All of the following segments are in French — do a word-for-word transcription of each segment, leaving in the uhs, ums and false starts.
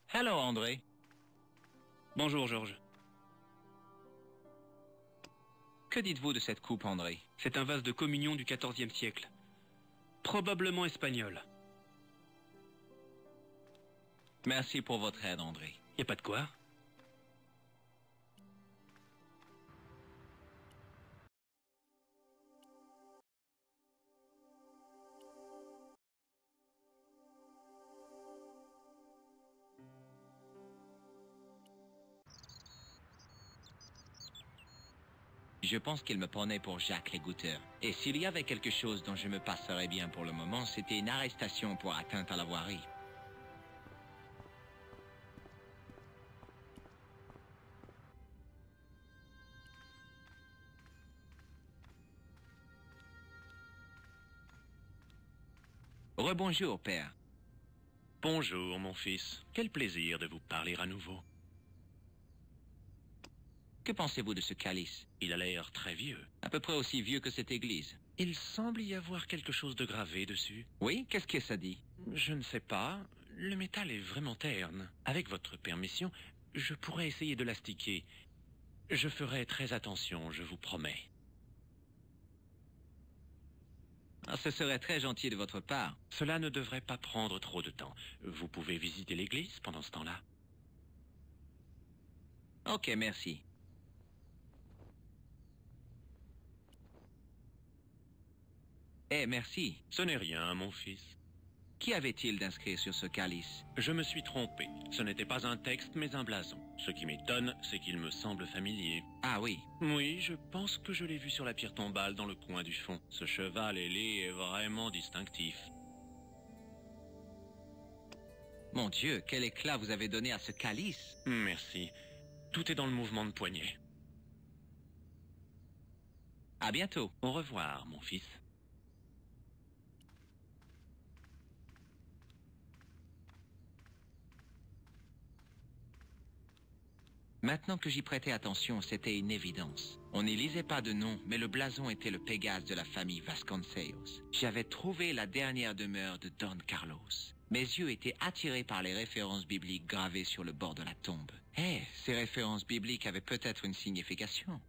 Hello, André. Bonjour, Georges. Que dites-vous de cette coupe, André? C'est un vase de communion du quatorzième siècle. Probablement espagnol. Merci pour votre aide, André. Y a pas de quoi. Je pense qu'il me prenait pour Jacques l'égoutteur. Et s'il y avait quelque chose dont je me passerais bien pour le moment, c'était une arrestation pour atteinte à la voirie. Rebonjour, père. Bonjour, mon fils. Quel plaisir de vous parler à nouveau. Que pensez-vous de ce calice? Il a l'air très vieux. À peu près aussi vieux que cette église. Il semble y avoir quelque chose de gravé dessus. Oui, qu'est-ce que ça dit? Je ne sais pas. Le métal est vraiment terne. Avec votre permission, je pourrais essayer de l'astiquer. Je ferai très attention, je vous promets. Ah, ce serait très gentil de votre part. Cela ne devrait pas prendre trop de temps. Vous pouvez visiter l'église pendant ce temps-là. Ok, merci. Eh, merci. Ce n'est rien, mon fils. Qu'y avait-il d'inscrit sur ce calice? Je me suis trompé. Ce n'était pas un texte, mais un blason. Ce qui m'étonne, c'est qu'il me semble familier. Ah oui. Oui, je pense que je l'ai vu sur la pierre tombale dans le coin du fond. Ce cheval ailé est vraiment distinctif. Mon Dieu, quel éclat vous avez donné à ce calice. Merci. Tout est dans le mouvement de poignet. À bientôt. Au revoir, mon fils. Maintenant que j'y prêtais attention, c'était une évidence. On n'y lisait pas de nom, mais le blason était le Pégase de la famille Vasconcelos. J'avais trouvé la dernière demeure de Don Carlos. Mes yeux étaient attirés par les références bibliques gravées sur le bord de la tombe. Eh, ces références bibliques avaient peut-être une signification.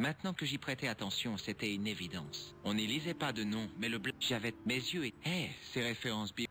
Maintenant que j'y prêtais attention, c'était une évidence. On n'y lisait pas de nom, mais le bla... J'avais mes yeux et... Eh, ces références bibliques.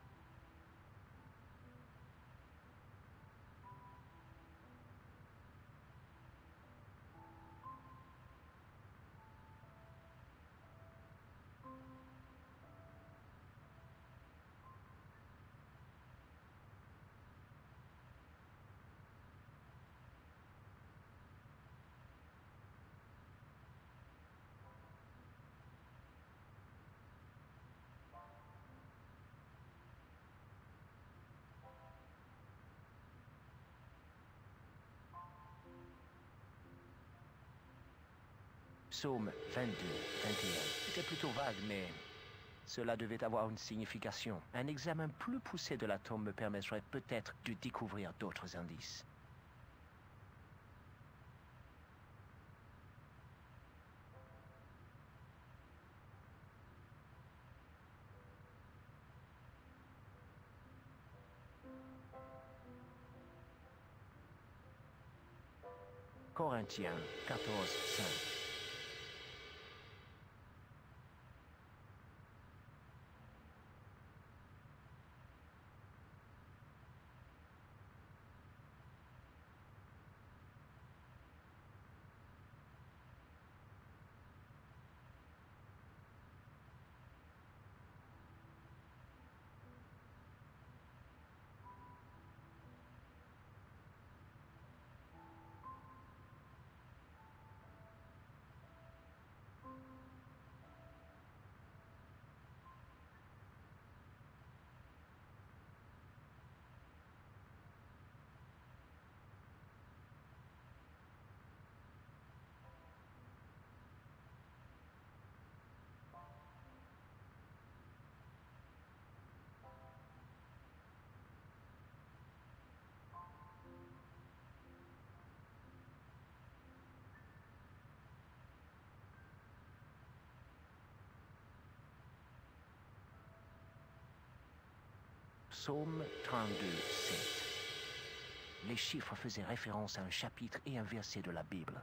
Psaume vingt-deux, vingt et un. C'était plutôt vague, mais cela devait avoir une signification. Un examen plus poussé de la tombe me permettrait peut-être de découvrir d'autres indices. Corinthiens quatorze, cinq. Psaume trente-deux, sept. Les chiffres faisaient référence à un chapitre et un verset de la Bible.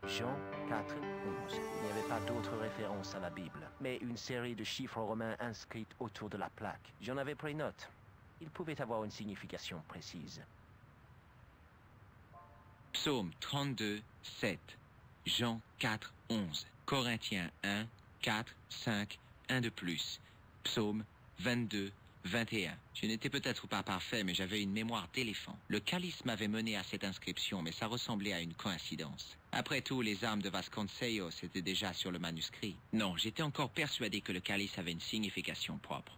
Jean quatre, onze. Il n'y avait pas d'autre référence à la Bible, mais une série de chiffres romains inscrits autour de la plaque. J'en avais pris note. Il pouvait avoir une signification précise. Psaume trente-deux, sept. Jean quatre, onze. Corinthiens un, quatre, cinq, un de plus. Psaume vingt-deux, vingt et un. Je n'étais peut-être pas parfait, mais j'avais une mémoire d'éléphant. Le calice m'avait mené à cette inscription, mais ça ressemblait à une coïncidence. Après tout, les armes de Vasconcelos étaient déjà sur le manuscrit. Non, j'étais encore persuadé que le calice avait une signification propre.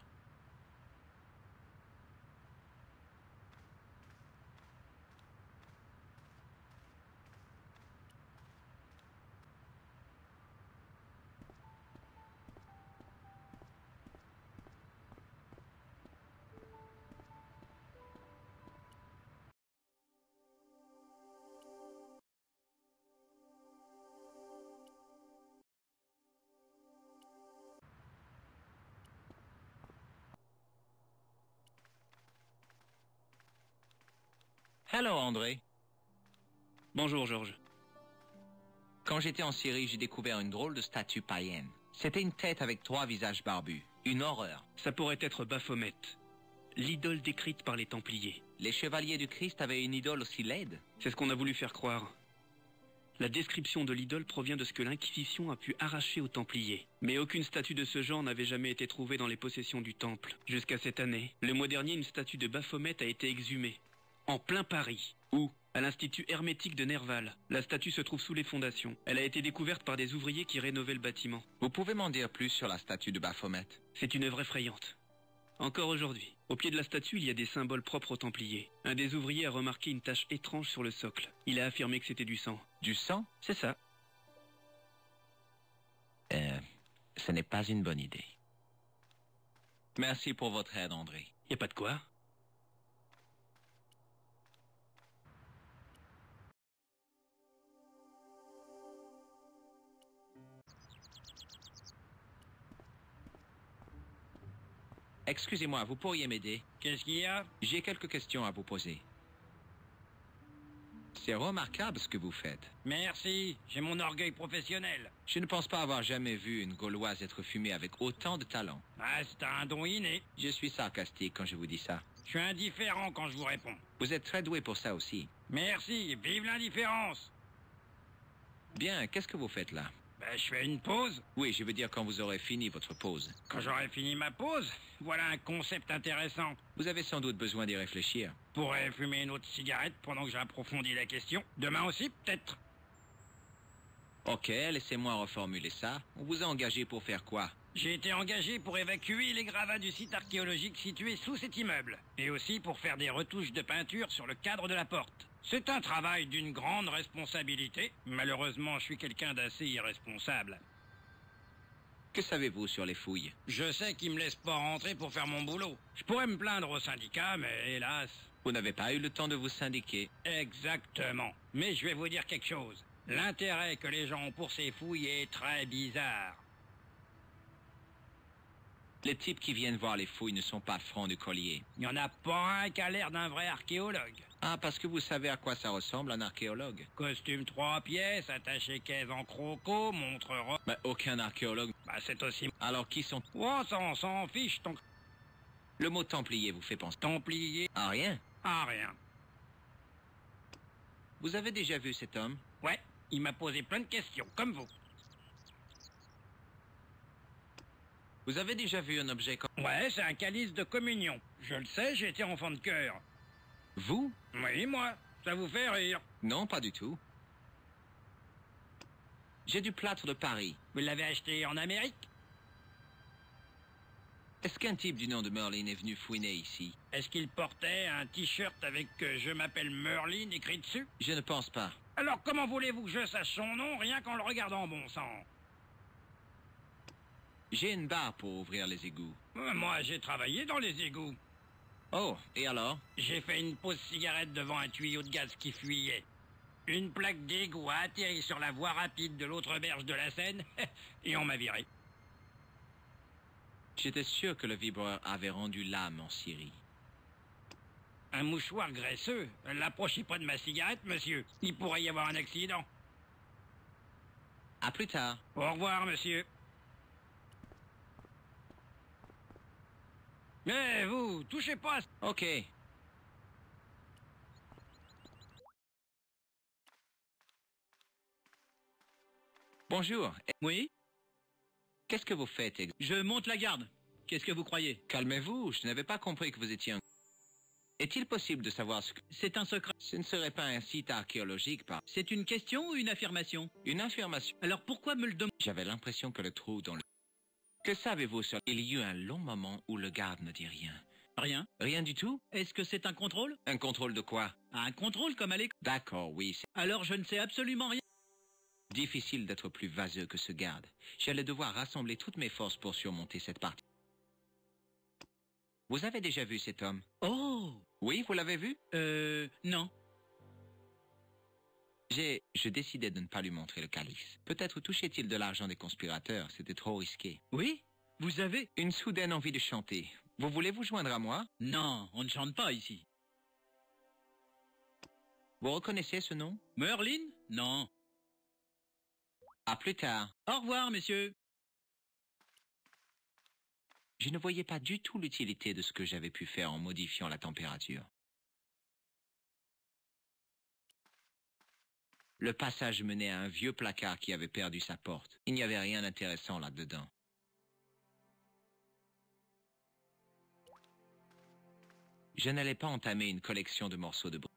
Hello, André. Bonjour, Georges. Quand j'étais en Syrie, j'ai découvert une drôle de statue païenne. C'était une tête avec trois visages barbus. Une horreur. Ça pourrait être Baphomet, l'idole décrite par les Templiers. Les chevaliers du Christ avaient une idole aussi laide. C'est ce qu'on a voulu faire croire. La description de l'idole provient de ce que l'Inquisition a pu arracher aux Templiers. Mais aucune statue de ce genre n'avait jamais été trouvée dans les possessions du Temple. Jusqu'à cette année, le mois dernier, une statue de Baphomet a été exhumée. En plein Paris. Où? À l'Institut hermétique de Nerval. La statue se trouve sous les fondations. Elle a été découverte par des ouvriers qui rénovaient le bâtiment. Vous pouvez m'en dire plus sur la statue de Baphomet? C'est une œuvre effrayante. Encore aujourd'hui, au pied de la statue, il y a des symboles propres aux Templiers. Un des ouvriers a remarqué une tache étrange sur le socle. Il a affirmé que c'était du sang. Du sang? C'est ça. Euh, ce n'est pas une bonne idée. Merci pour votre aide, André. Y a pas de quoi. Excusez-moi, vous pourriez m'aider? Qu'est-ce qu'il y a? J'ai quelques questions à vous poser. C'est remarquable ce que vous faites. Merci, j'ai mon orgueil professionnel. Je ne pense pas avoir jamais vu une Gauloise être fumée avec autant de talent. Ah, c'est un don inné. Je suis sarcastique quand je vous dis ça. Je suis indifférent quand je vous réponds. Vous êtes très doué pour ça aussi. Merci, vive l'indifférence. Bien, qu'est-ce que vous faites là? Ben, je fais une pause. Oui, je veux dire quand vous aurez fini votre pause. Quand j'aurai fini ma pause, voilà un concept intéressant. Vous avez sans doute besoin d'y réfléchir. Pourrais fumer une autre cigarette pendant que j'approfondis la question. Demain aussi, peut-être. Ok, laissez-moi reformuler ça. On vous a engagé pour faire quoi? J'ai été engagé pour évacuer les gravats du site archéologique situé sous cet immeuble. Et aussi pour faire des retouches de peinture sur le cadre de la porte. C'est un travail d'une grande responsabilité. Malheureusement, je suis quelqu'un d'assez irresponsable. Que savez-vous sur les fouilles? Je sais qu'ils me laissent pas rentrer pour faire mon boulot. Je pourrais me plaindre au syndicat, mais hélas... Vous n'avez pas eu le temps de vous syndiquer. Exactement. Mais je vais vous dire quelque chose. L'intérêt que les gens ont pour ces fouilles est très bizarre. Les types qui viennent voir les fouilles ne sont pas francs de collier. Il n'y en a pas un qui a l'air d'un vrai archéologue. Ah, parce que vous savez à quoi ça ressemble un archéologue? Costume trois pièces, attaché caisse en croco, montre robe... Mais aucun archéologue. Bah c'est aussi... Alors qui sont... Oh, ça on s'en fiche, ton... Le mot templier vous fait penser... Templier... Ah, rien? Ah, rien. Vous avez déjà vu cet homme? Ouais, il m'a posé plein de questions, comme vous. Vous avez déjà vu un objet comme... Ouais, c'est un calice de communion. Je le sais, j'ai été enfant de cœur. Vous? Oui, moi. Ça vous fait rire. Non, pas du tout. J'ai du plâtre de Paris. Vous l'avez acheté en Amérique? Est-ce qu'un type du nom de Merlin est venu fouiner ici? Est-ce qu'il portait un t-shirt avec euh, « Je m'appelle Merlin » écrit dessus? Je ne pense pas. Alors comment voulez-vous que je sache son nom rien qu'en le regardant, bon sang? J'ai une barre pour ouvrir les égouts. Euh, Moi, j'ai travaillé dans les égouts. Oh, et alors? J'ai fait une pause cigarette devant un tuyau de gaz qui fuyait. Une plaque d'égout a atterri sur la voie rapide de l'autre berge de la Seine et on m'a viré. J'étais sûr que le vibreur avait rendu l'âme en Syrie. Un mouchoir graisseux? L'approchez pas de ma cigarette, monsieur. Il pourrait y avoir un accident. À plus tard. Au revoir, monsieur. Eh, vous, touchez pas à... Ok. Bonjour. Oui? Qu'est-ce que vous faites ex- Je monte la garde. Qu'est-ce que vous croyez? Calmez-vous, je n'avais pas compris que vous étiez un... Est-il possible de savoir ce que... C'est un secret. Ce ne serait pas un site archéologique par... C'est une question ou une affirmation? Une affirmation. Alors pourquoi me le demandez? J'avais l'impression que le trou dans le... Que savez-vous sur... Il y eut un long moment où le garde ne dit rien. Rien. Rien du tout? Est-ce que c'est un contrôle? Un contrôle de quoi? Un contrôle comme à l'école. D'accord, oui, c'est Alors je ne sais absolument rien. difficile d'être plus vaseux que ce garde. J'allais devoir rassembler toutes mes forces pour surmonter cette partie. Vous avez déjà vu cet homme? Oh! Oui, vous l'avez vu? Euh... Non. J'ai... Je décidais de ne pas lui montrer le calice. Peut-être touchait-il de l'argent des conspirateurs, c'était trop risqué. Oui? Vous avez... Une soudaine envie de chanter. Vous voulez vous joindre à moi? Non, on ne chante pas ici. Vous reconnaissez ce nom? Merlin? Non. À plus tard. Au revoir, messieurs. Je ne voyais pas du tout l'utilité de ce que j'avais pu faire en modifiant la température. Le passage menait à un vieux placard qui avait perdu sa porte. Il n'y avait rien d'intéressant là-dedans. Je n'allais pas entamer une collection de morceaux de briques.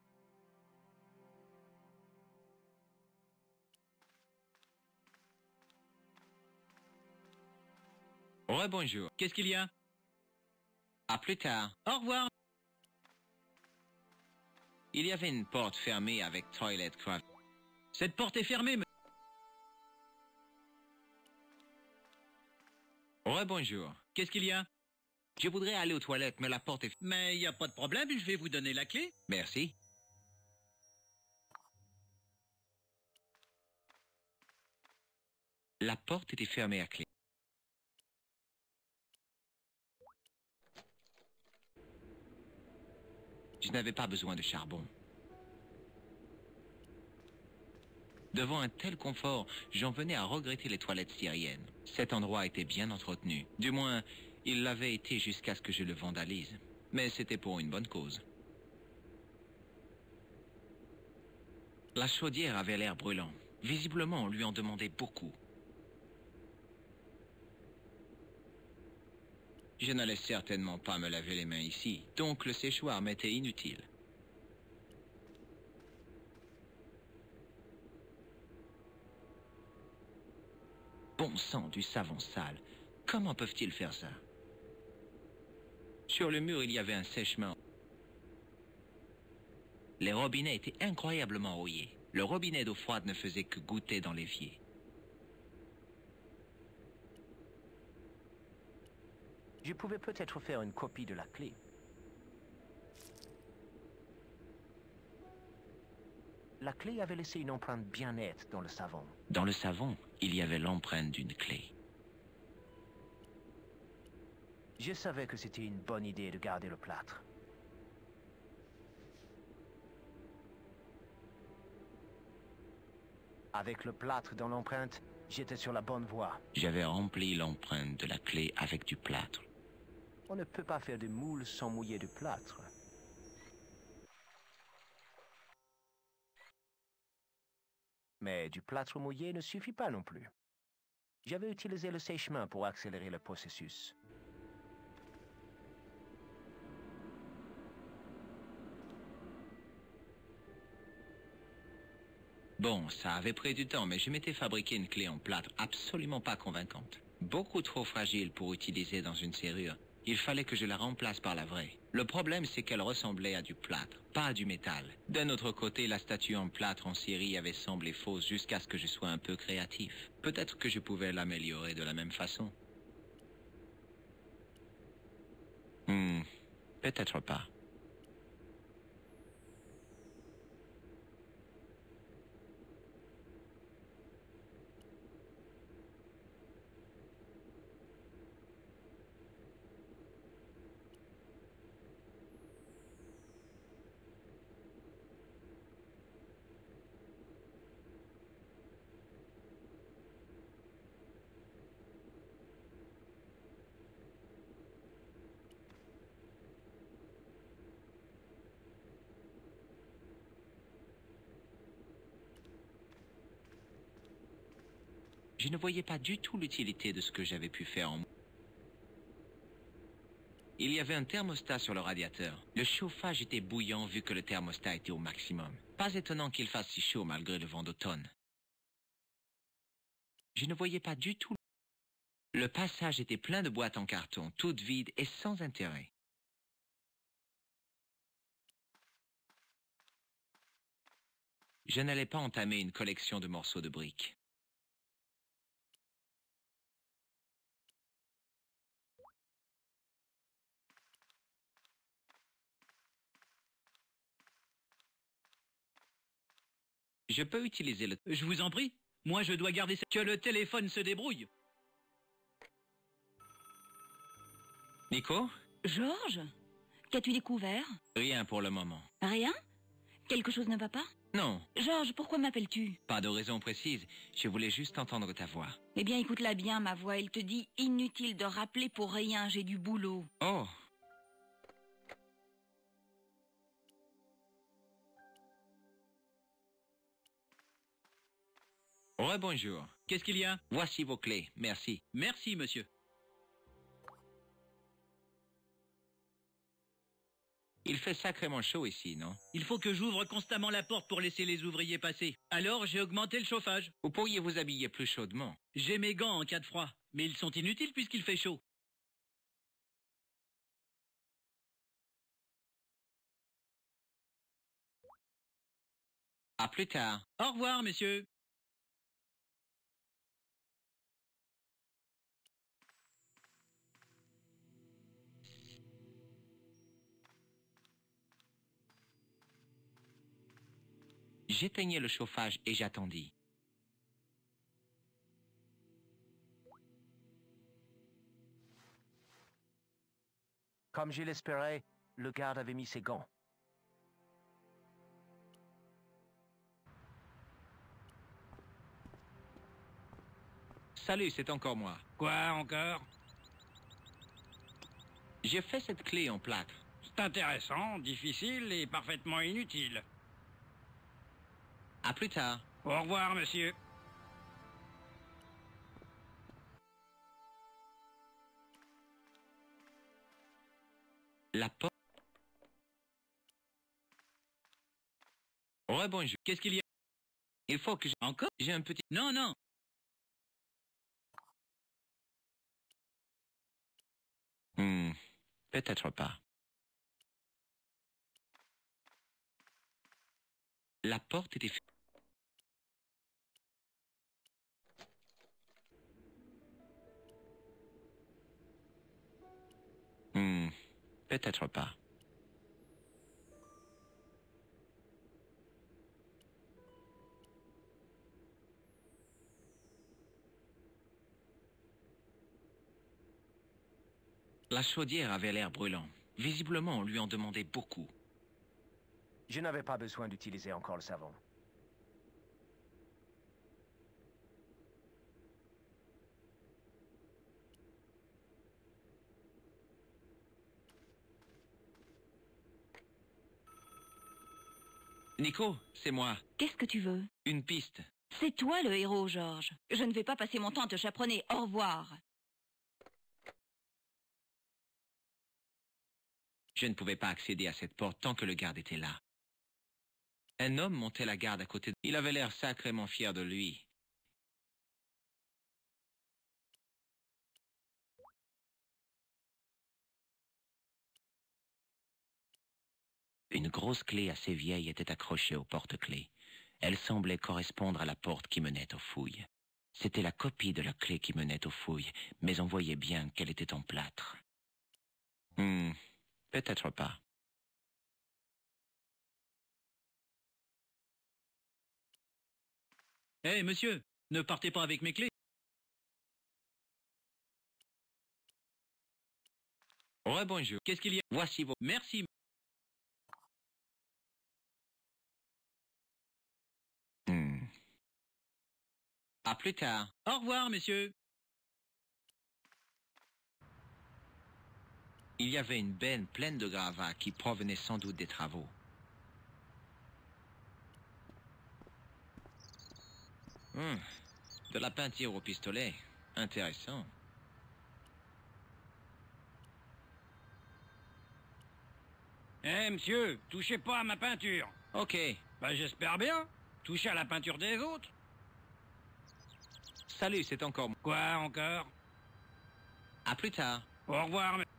Rebonjour. Qu'est-ce qu'il y a? À plus tard. Au revoir. Il y avait une porte fermée avec Toilet Craft. Cette porte est fermée, me... Rebonjour. Qu'est-ce qu'il y a? Je voudrais aller aux toilettes, mais la porte est... Mais il n'y a pas de problème, je vais vous donner la clé. Merci. La porte était fermée à clé. Je n'avais pas besoin de charbon. Devant un tel confort, j'en venais à regretter les toilettes syriennes. Cet endroit était bien entretenu. Du moins, il l'avait été jusqu'à ce que je le vandalise. Mais c'était pour une bonne cause. La chaudière avait l'air brûlant. Visiblement, on lui en demandait beaucoup. Je n'allais certainement pas me laver les mains ici, donc le séchoir m'était inutile. Bon sang, du savon sale. Comment peuvent-ils faire ça? Sur le mur, il y avait un sèche-main. Les robinets étaient incroyablement rouillés. Le robinet d'eau froide ne faisait que goûter dans l'évier. Je pouvais peut-être faire une copie de la clé. La clé avait laissé une empreinte bien nette dans le savon. Dans le savon, il y avait l'empreinte d'une clé. Je savais que c'était une bonne idée de garder le plâtre. Avec le plâtre dans l'empreinte, j'étais sur la bonne voie. J'avais rempli l'empreinte de la clé avec du plâtre. On ne peut pas faire de moule sans mouiller de plâtre. Mais du plâtre mouillé ne suffit pas non plus. J'avais utilisé le sèche-main pour accélérer le processus. Bon, ça avait pris du temps, mais je m'étais fabriqué une clé en plâtre absolument pas convaincante. Beaucoup trop fragile pour utiliser dans une serrure. Il fallait que je la remplace par la vraie. Le problème, c'est qu'elle ressemblait à du plâtre, pas à du métal. D'un autre côté, la statue en plâtre en série avait semblé fausse jusqu'à ce que je sois un peu créatif. Peut-être que je pouvais l'améliorer de la même façon. Hmm, peut-être pas. Je ne voyais pas du tout l'utilité de ce que j'avais pu faire en moi. Il y avait un thermostat sur le radiateur. Le chauffage était bouillant vu que le thermostat était au maximum. Pas étonnant qu'il fasse si chaud malgré le vent d'automne. Je ne voyais pas du tout. Le passage était plein de boîtes en carton, toutes vides et sans intérêt. Je n'allais pas entamer une collection de morceaux de briques. Je peux utiliser le... Je vous en prie. Moi, je dois garder... Que le téléphone se débrouille. Nico? Georges? Qu'as-tu découvert? Rien pour le moment. Rien? Quelque chose ne va pas? Non. Georges, pourquoi m'appelles-tu? Pas de raison précise. Je voulais juste entendre ta voix. Eh bien, écoute-la bien, ma voix. Elle te dit « Inutile de rappeler pour rien, j'ai du boulot. » Oh! Rebonjour. Qu'est-ce qu'il y a? Voici vos clés. Merci. Merci, monsieur. Il fait sacrément chaud ici, non? Il faut que j'ouvre constamment la porte pour laisser les ouvriers passer. Alors, j'ai augmenté le chauffage. Vous pourriez vous habiller plus chaudement. J'ai mes gants en cas de froid, mais ils sont inutiles puisqu'il fait chaud. À plus tard. Au revoir, messieurs. J'éteignais le chauffage et j'attendis. Comme je l'espérais, le garde avait mis ses gants. Salut, c'est encore moi. Quoi encore? J'ai fait cette clé en plâtre. C'est intéressant, difficile et parfaitement inutile. À plus tard. Au revoir, monsieur. La porte... Rebonjour. Qu'est-ce qu'il y a? Il faut que j'ai... Encore? J'ai un petit... Non, non. Hmm, peut-être pas. La porte était... Hmm, peut-être pas. La chaudière avait l'air brûlant. Visiblement, on lui en demandait beaucoup. Je n'avais pas besoin d'utiliser encore le savon. Nico, c'est moi. Qu'est-ce que tu veux? Une piste. C'est toi le héros, Georges. Je ne vais pas passer mon temps à te chaperonner. Au revoir. Je ne pouvais pas accéder à cette porte tant que le garde était là. Un homme montait la garde à côté de... Il avait l'air sacrément fier de lui. Une grosse clé assez vieille était accrochée au porte-clés. Elle semblait correspondre à la porte qui menait aux fouilles. C'était la copie de la clé qui menait aux fouilles, mais on voyait bien qu'elle était en plâtre. Hmm, peut-être pas. Hé, hey, monsieur, ne partez pas avec mes clés. Rebonjour. Qu'est-ce qu'il y a? Voici vos... Merci. Hmm. À plus tard. Au revoir, messieurs. Il y avait une benne pleine de gravats qui provenaient sans doute des travaux. Hmm. De la peinture au pistolet. Intéressant. Eh, monsieur, touchez pas à ma peinture. Ok. Bah, j'espère bien. Touchez à la peinture des autres. Salut, c'est encore moi. Quoi, encore? À plus tard. Au revoir, mais...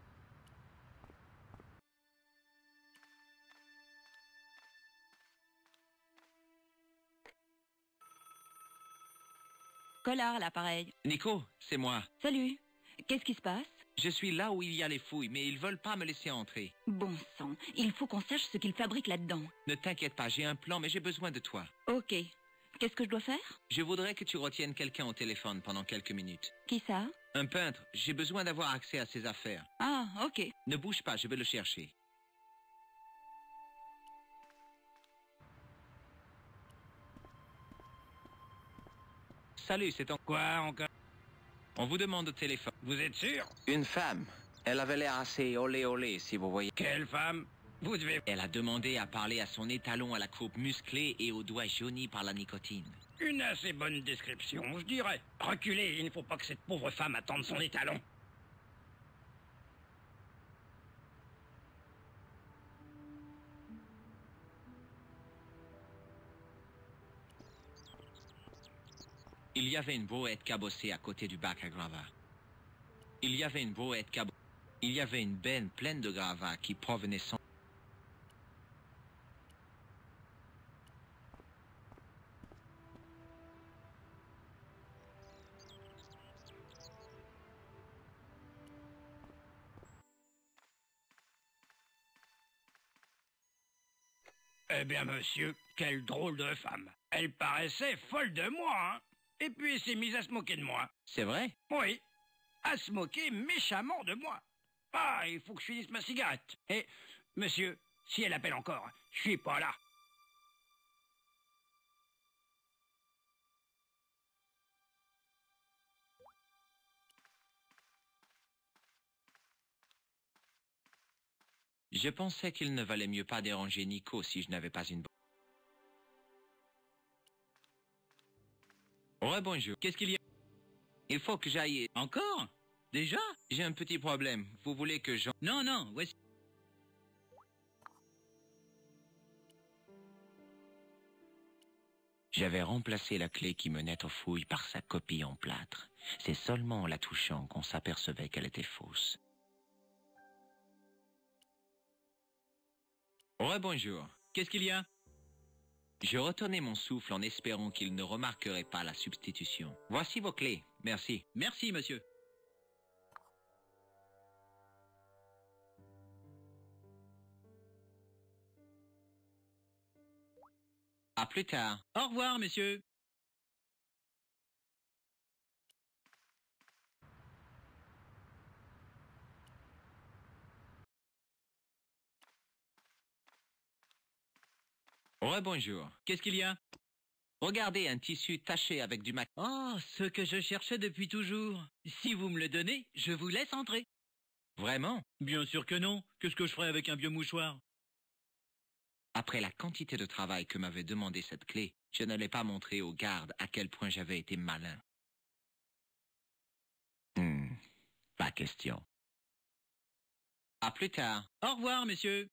Collard, l'appareil. Nico, c'est moi. Salut. Qu'est-ce qui se passe? Je suis là où il y a les fouilles, mais ils veulent pas me laisser entrer. Bon sang, il faut qu'on sache ce qu'ils fabriquent là-dedans. Ne t'inquiète pas, j'ai un plan, mais j'ai besoin de toi. Ok. Qu'est-ce que je dois faire? Je voudrais que tu retiennes quelqu'un au téléphone pendant quelques minutes. Qui ça? Un peintre. J'ai besoin d'avoir accès à ses affaires. Ah, ok. Ne bouge pas, je vais le chercher. Salut, c'est en... Quoi, encore? On vous demande au téléphone. Vous êtes sûr? Une femme. Elle avait l'air assez olé olé, si vous voyez. Quelle femme? Vous devez... Elle a demandé à parler à son étalon à la croupe musclée et aux doigts jaunis par la nicotine. Une assez bonne description, je dirais. Reculez, il ne faut pas que cette pauvre femme attende son étalon. Il y avait une brouette cabossée à côté du bac à gravats. Il y avait une brouette cabossée. Il y avait une benne pleine de gravats qui provenaient sans... Eh bien, monsieur, quelle drôle de femme. Elle paraissait folle de moi, hein. Et puis elle s'est mise à se moquer de moi. C'est vrai? Oui, à se moquer méchamment de moi. Ah, il faut que je finisse ma cigarette. Et, monsieur, si elle appelle encore, je suis pas là. Je pensais qu'il ne valait mieux pas déranger Nico si je n'avais pas une... Rebonjour. Qu'est-ce qu'il y a? Il faut que j'aille... Encore? Déjà? J'ai un petit problème. Vous voulez que j'en... Non, non, voici... J'avais remplacé la clé qui menait aux fouilles par sa copie en plâtre. C'est seulement en la touchant qu'on s'apercevait qu'elle était fausse. Rebonjour. Qu'est-ce qu'il y a? Je retournais mon souffle en espérant qu'il ne remarquerait pas la substitution. Voici vos clés. Merci. Merci, monsieur. À plus tard. Au revoir, monsieur. Rebonjour. Qu'est-ce qu'il y a? Regardez un tissu taché avec du mac... Oh, ce que je cherchais depuis toujours. Si vous me le donnez, je vous laisse entrer. Vraiment? Bien sûr que non. Qu'est-ce que je ferais avec un vieux mouchoir? Après la quantité de travail que m'avait demandé cette clé, je n'allais pas montrer aux gardes à quel point j'avais été malin. Hmm, pas question. À plus tard. Au revoir, messieurs.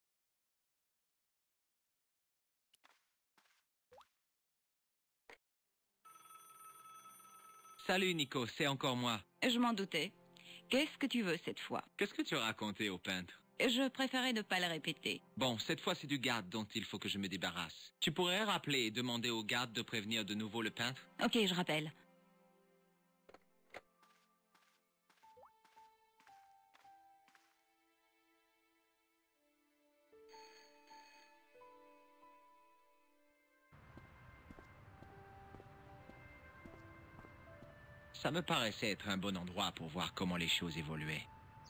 Salut Nico, c'est encore moi. Je m'en doutais. Qu'est-ce que tu veux cette fois? Qu'est-ce que tu as raconté au peintre? Je préférais ne pas le répéter. Bon, cette fois c'est du garde dont il faut que je me débarrasse. Tu pourrais rappeler et demander au garde de prévenir de nouveau le peintre? Ok, je rappelle. Ça me paraissait être un bon endroit pour voir comment les choses évoluaient.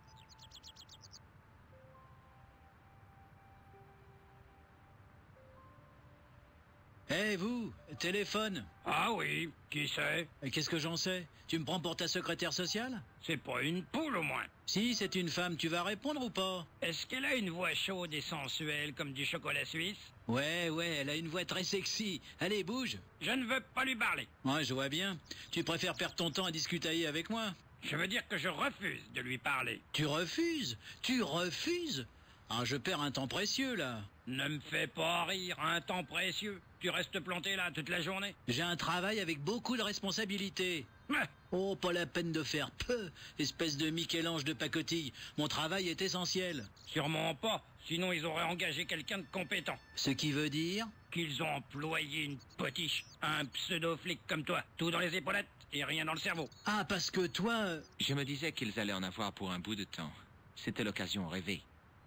Eh, vous, téléphone. Ah oui, qui c'est? Et qu'est-ce que j'en sais? Tu me prends pour ta secrétaire sociale? C'est pas une poule au moins. Si, c'est une femme, tu vas répondre ou pas? Est-ce qu'elle a une voix chaude et sensuelle comme du chocolat suisse? Ouais, ouais, elle a une voix très sexy. Allez, bouge. Je ne veux pas lui parler. Ouais, je vois bien. Tu préfères perdre ton temps à discutailler avec moi? Je veux dire que je refuse de lui parler. Tu refuses? Tu refuses? Ah, je perds un temps précieux, là. Ne me fais pas rire, un temps précieux. Tu restes planté là toute la journée. J'ai un travail avec beaucoup de responsabilités. Mais Oh, pas la peine de faire peu, espèce de Michel-Ange de pacotille. Mon travail est essentiel. sûrement pas, sinon ils auraient engagé quelqu'un de compétent. Ce qui veut dire... Qu'ils ont employé une potiche, un pseudo-flic comme toi, tout dans les épaulettes et rien dans le cerveau. Ah, parce que toi... euh, Je me disais qu'ils allaient en avoir pour un bout de temps. C'était l'occasion rêvée.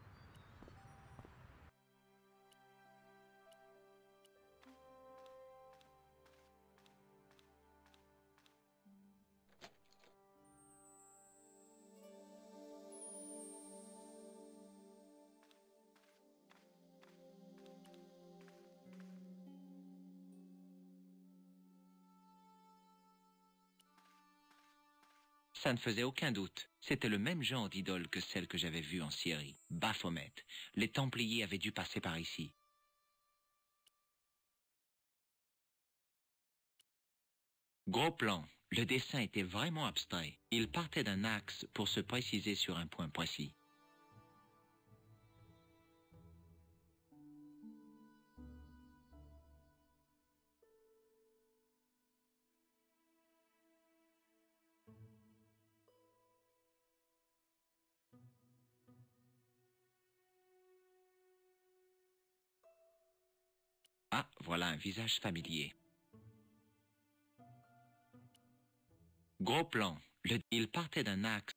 Ça ne faisait aucun doute. C'était le même genre d'idole que celle que j'avais vue en Syrie. Baphomet. Les Templiers avaient dû passer par ici. Gros plan. Le dessin était vraiment abstrait. Il partait d'un axe pour se préciser sur un point précis. Ah, voilà un visage familier. Gros plan. Le... Il partait d'un axe.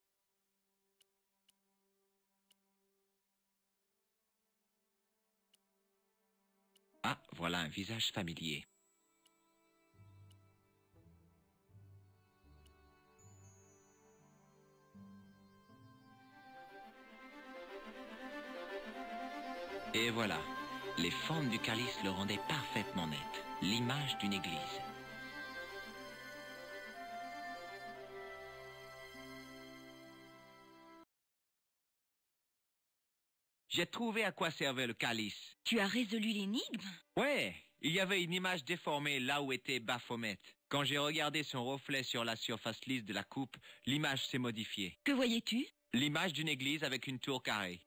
Ah, voilà un visage familier. Et voilà. Les formes du calice le rendaient parfaitement net. L'image d'une église. J'ai trouvé à quoi servait le calice. Tu as résolu l'énigme? Ouais, il y avait une image déformée là où était Baphomet. Quand j'ai regardé son reflet sur la surface lisse de la coupe, l'image s'est modifiée. Que voyais-tu? L'image d'une église avec une tour carrée.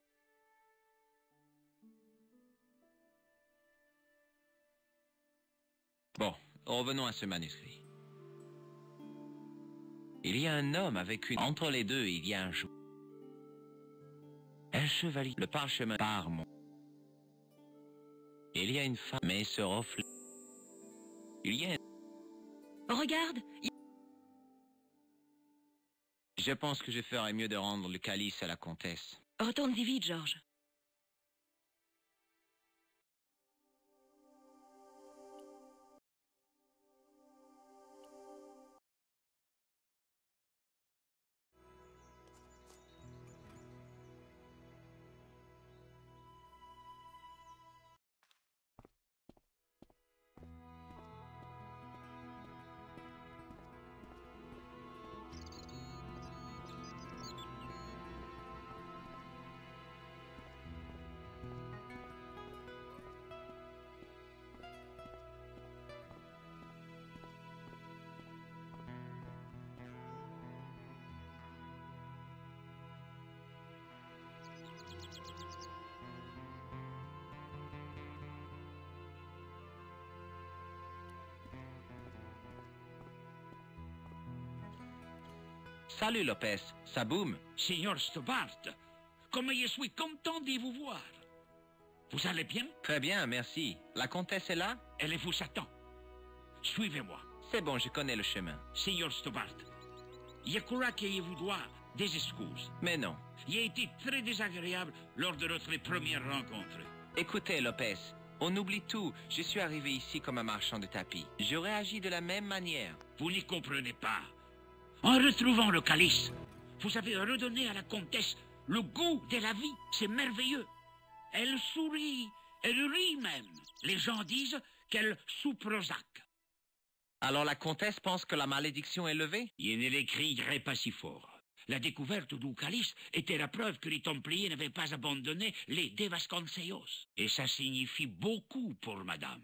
Bon, revenons à ce manuscrit. Il y a un homme avec une... Entre les deux, il y a un jour. Un chevalier. Le parchemin par mon... Il y a une femme, mais ce reflet... Il y a un... Regarde, y- Je pense que je ferais mieux de rendre le calice à la comtesse. retourne-y vite, Georges. Salut Lopez, ça boum. Signor Stobart, comme je suis content de vous voir. Vous allez bien? Très bien, merci. La comtesse est là? Elle vous attend. Suivez-moi. C'est bon, je connais le chemin. Signor Stobart, je crois que je vous dois des excuses. Mais non. J'ai été très désagréable lors de notre première rencontre. Écoutez Lopez, on oublie tout. Je suis arrivé ici comme un marchand de tapis. J'aurais agi de la même manière. Vous n'y comprenez pas. En retrouvant le calice, vous avez redonné à la comtesse le goût de la vie. C'est merveilleux. Elle sourit, elle rit même. Les gens disent qu'elle sous-prosaque. Alors la comtesse pense que la malédiction est levée? Je ne l'écrirai pas si fort. La découverte du calice était la preuve que les Templiers n'avaient pas abandonné les de Vasconcelos. Et ça signifie beaucoup pour madame.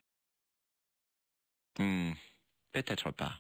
Hmm, peut-être pas.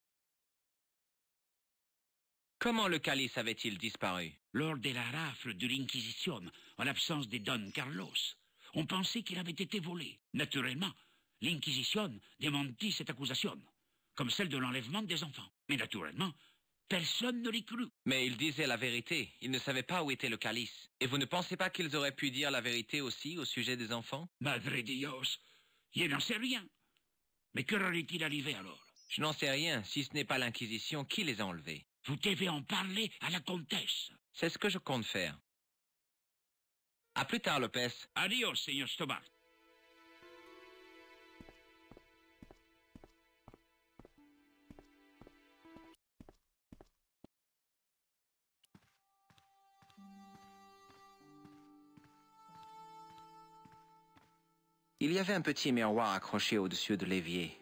Comment le calice avait-il disparu? Lors de la rafle de l'Inquisition, en l'absence de Don Carlos, on pensait qu'il avait été volé. Naturellement, l'Inquisition démentit cette accusation, comme celle de l'enlèvement des enfants. Mais naturellement, personne ne l'y crut. Mais il disait la vérité. Il ne savait pas où était le calice. Et vous ne pensez pas qu'ils auraient pu dire la vérité aussi au sujet des enfants? Madre Dios, je n'en sais rien. Mais que leur est-il arrivé alors? Je n'en sais rien. Si ce n'est pas l'Inquisition, qui les a enlevés? Vous devez en parler à la comtesse. C'est ce que je compte faire. À plus tard, Lopez. Adios, señor Stobart. Il y avait un petit miroir accroché au-dessus de l'évier.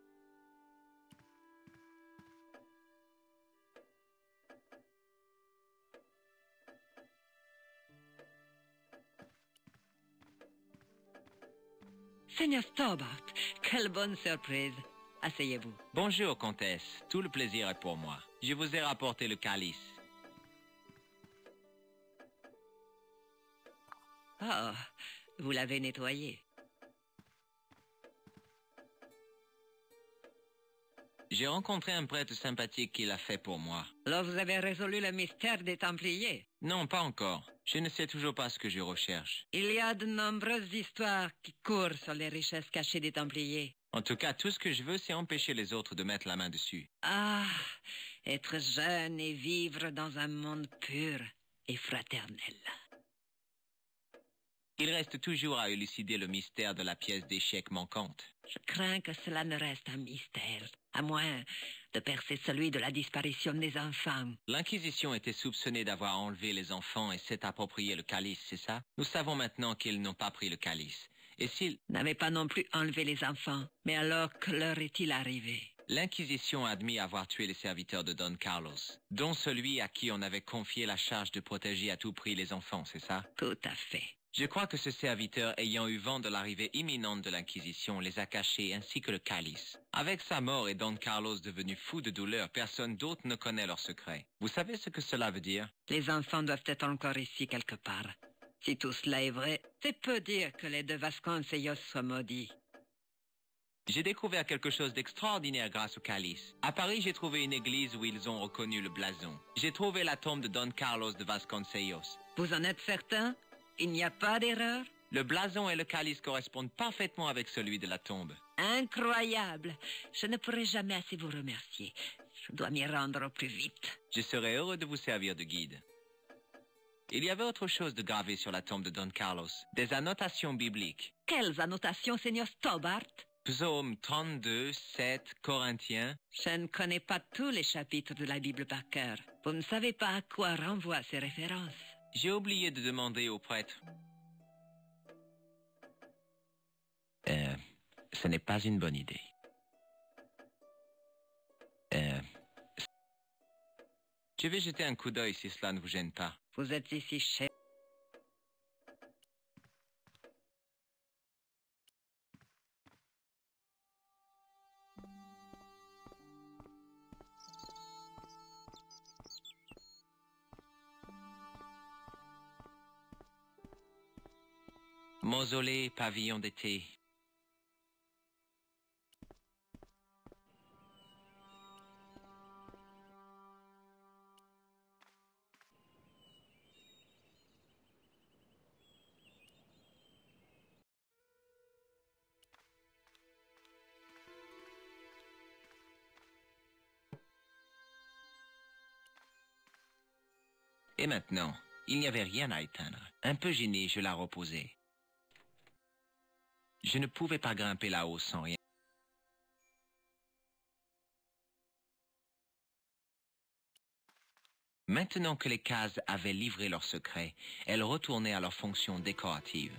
Seigneur Stobart, quelle bonne surprise. Asseyez-vous. Bonjour, comtesse. Tout le plaisir est pour moi. Je vous ai rapporté le calice. Oh, vous l'avez nettoyé. J'ai rencontré un prêtre sympathique qui l'a fait pour moi. Alors vous avez résolu le mystère des Templiers? Non, pas encore. Je ne sais toujours pas ce que je recherche. Il y a de nombreuses histoires qui courent sur les richesses cachées des Templiers. En tout cas, tout ce que je veux, c'est empêcher les autres de mettre la main dessus. Ah, être jeune et vivre dans un monde pur et fraternel. Il reste toujours à élucider le mystère de la pièce d'échecs manquante. Je crains que cela ne reste un mystère, à moins de percer celui de la disparition des enfants. L'Inquisition était soupçonnée d'avoir enlevé les enfants et s'est approprié le calice, c'est ça? Nous savons maintenant qu'ils n'ont pas pris le calice. Et s'ils n'avaient pas non plus enlevé les enfants, mais alors que leur est-il arrivé? L'Inquisition a admis avoir tué les serviteurs de Don Carlos, dont celui à qui on avait confié la charge de protéger à tout prix les enfants, c'est ça? Tout à fait. Je crois que ce serviteur, ayant eu vent de l'arrivée imminente de l'Inquisition, les a cachés ainsi que le calice. Avec sa mort et Don Carlos devenu fou de douleur, personne d'autre ne connaît leur secret. Vous savez ce que cela veut dire? Les enfants doivent être encore ici quelque part. Si tout cela est vrai, c'est peu dire que les de Vasconcelos soient maudits. J'ai découvert quelque chose d'extraordinaire grâce au calice. À Paris, j'ai trouvé une église où ils ont reconnu le blason. J'ai trouvé la tombe de Don Carlos de Vasconcelos. Vous en êtes certain? Il n'y a pas d'erreur? Le blason et le calice correspondent parfaitement avec celui de la tombe. Incroyable! Je ne pourrai jamais assez vous remercier. Je dois m'y rendre au plus vite. Je serai heureux de vous servir de guide. Il y avait autre chose de gravé sur la tombe de Don Carlos. Des annotations bibliques. Quelles annotations, Seigneur Stobart? Psaume trente-deux, sept, Corinthiens. Je ne connais pas tous les chapitres de la Bible par cœur. Vous ne savez pas à quoi renvoient ces références. J'ai oublié de demander au prêtre. Euh, ce n'est pas une bonne idée. Euh, je vais jeter un coup d'œil si cela ne vous gêne pas. Vous êtes ici chez... Mausolée, pavillon d'été. Et maintenant, il n'y avait rien à éteindre. Un peu gêné, je la reposai. Je ne pouvais pas grimper là-haut sans rien. Maintenant que les cases avaient livré leur secret, elles retournaient à leur fonction décorative.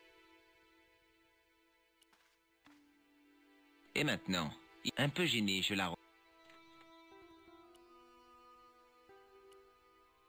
Et maintenant, un peu gêné, je la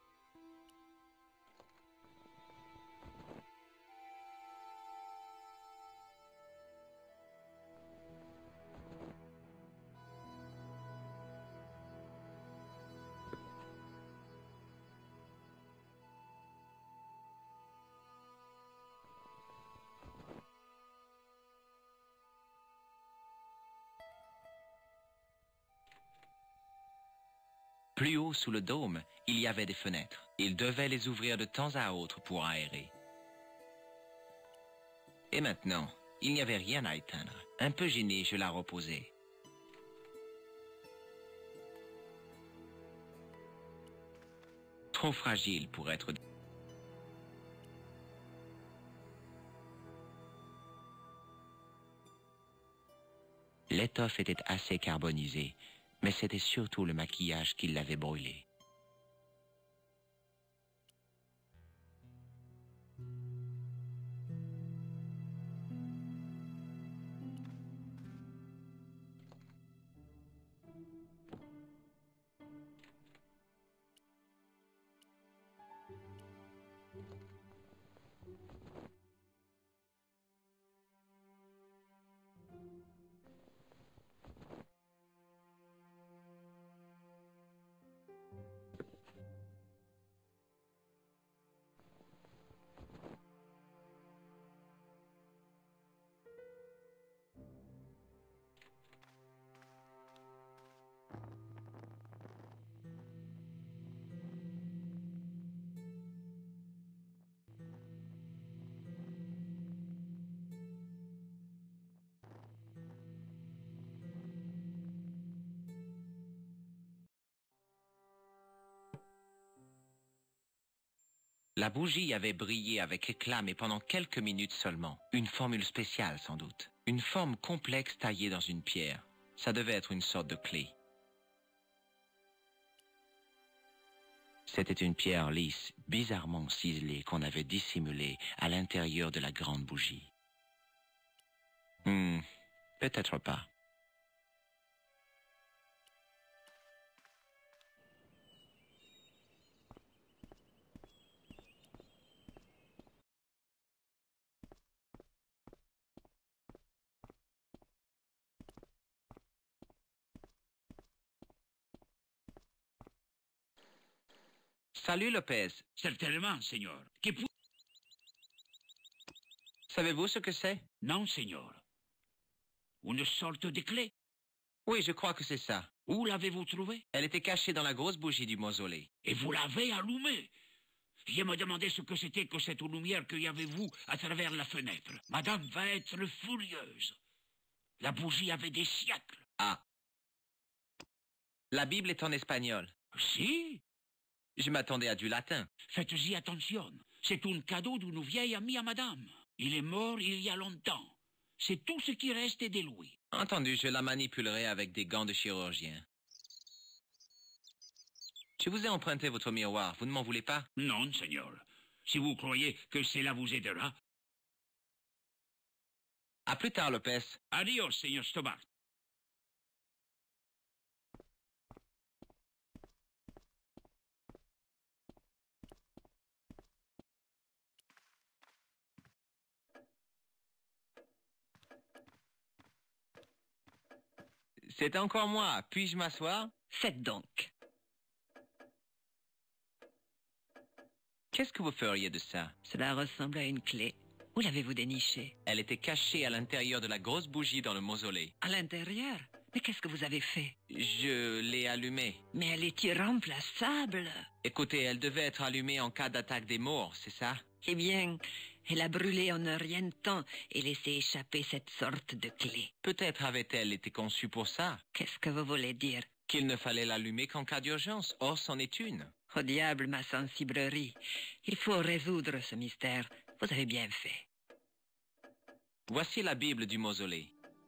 Plus haut sous le dôme, il y avait des fenêtres. Il devait les ouvrir de temps à autre pour aérer. Et maintenant, il n'y avait rien à éteindre. Un peu gêné, je la reposai. Trop fragile pour être... L'étoffe était assez carbonisée, mais c'était surtout le maquillage qui l'avait brûlée. La bougie avait brillé avec éclat, mais pendant quelques minutes seulement. Une formule spéciale, sans doute. Une forme complexe taillée dans une pierre. Ça devait être une sorte de clé. C'était une pierre lisse, bizarrement ciselée, qu'on avait dissimulée à l'intérieur de la grande bougie. Hmm, peut-être pas. Salut, Lopez. Certainement, Seigneur. Que pou... Savez-vous ce que c'est? Non, Seigneur. Une sorte de clé. Oui, je crois que c'est ça. Où l'avez-vous trouvée? Elle était cachée dans la grosse bougie du mausolée. Et vous l'avez allumée? Je me demandais ce que c'était que cette lumière qu'il y avait vous à travers la fenêtre. Madame va être furieuse. La bougie avait des siècles. Ah. La Bible est en espagnol. Si? Je m'attendais à du latin. Faites-y attention. C'est un cadeau d'une vieille amie à madame. Il est mort il y a longtemps. C'est tout ce qui reste de lui. Entendu, je la manipulerai avec des gants de chirurgien. Je vous ai emprunté votre miroir, vous ne m'en voulez pas? Non, Seigneur. Si vous croyez que cela vous aidera... À plus tard, Lopez. Adios, Seigneur Stobart. C'est encore moi. Puis-je m'asseoir? Faites donc. Qu'est-ce que vous feriez de ça? Cela ressemble à une clé. Où l'avez-vous dénichée? Elle était cachée à l'intérieur de la grosse bougie dans le mausolée. À l'intérieur? Mais qu'est-ce que vous avez fait? Je l'ai allumée. Mais elle est irremplaçable. Écoutez, elle devait être allumée en cas d'attaque des morts, c'est ça? Eh bien, elle a brûlé en un rien de temps et laissé échapper cette sorte de clé. Peut-être avait-elle été conçue pour ça. Qu'est-ce que vous voulez dire? Qu'il ne fallait l'allumer qu'en cas d'urgence. Or, c'en est une. Au diable, ma sensiblerie. Il faut résoudre ce mystère. Vous avez bien fait. Voici la Bible du mausolée.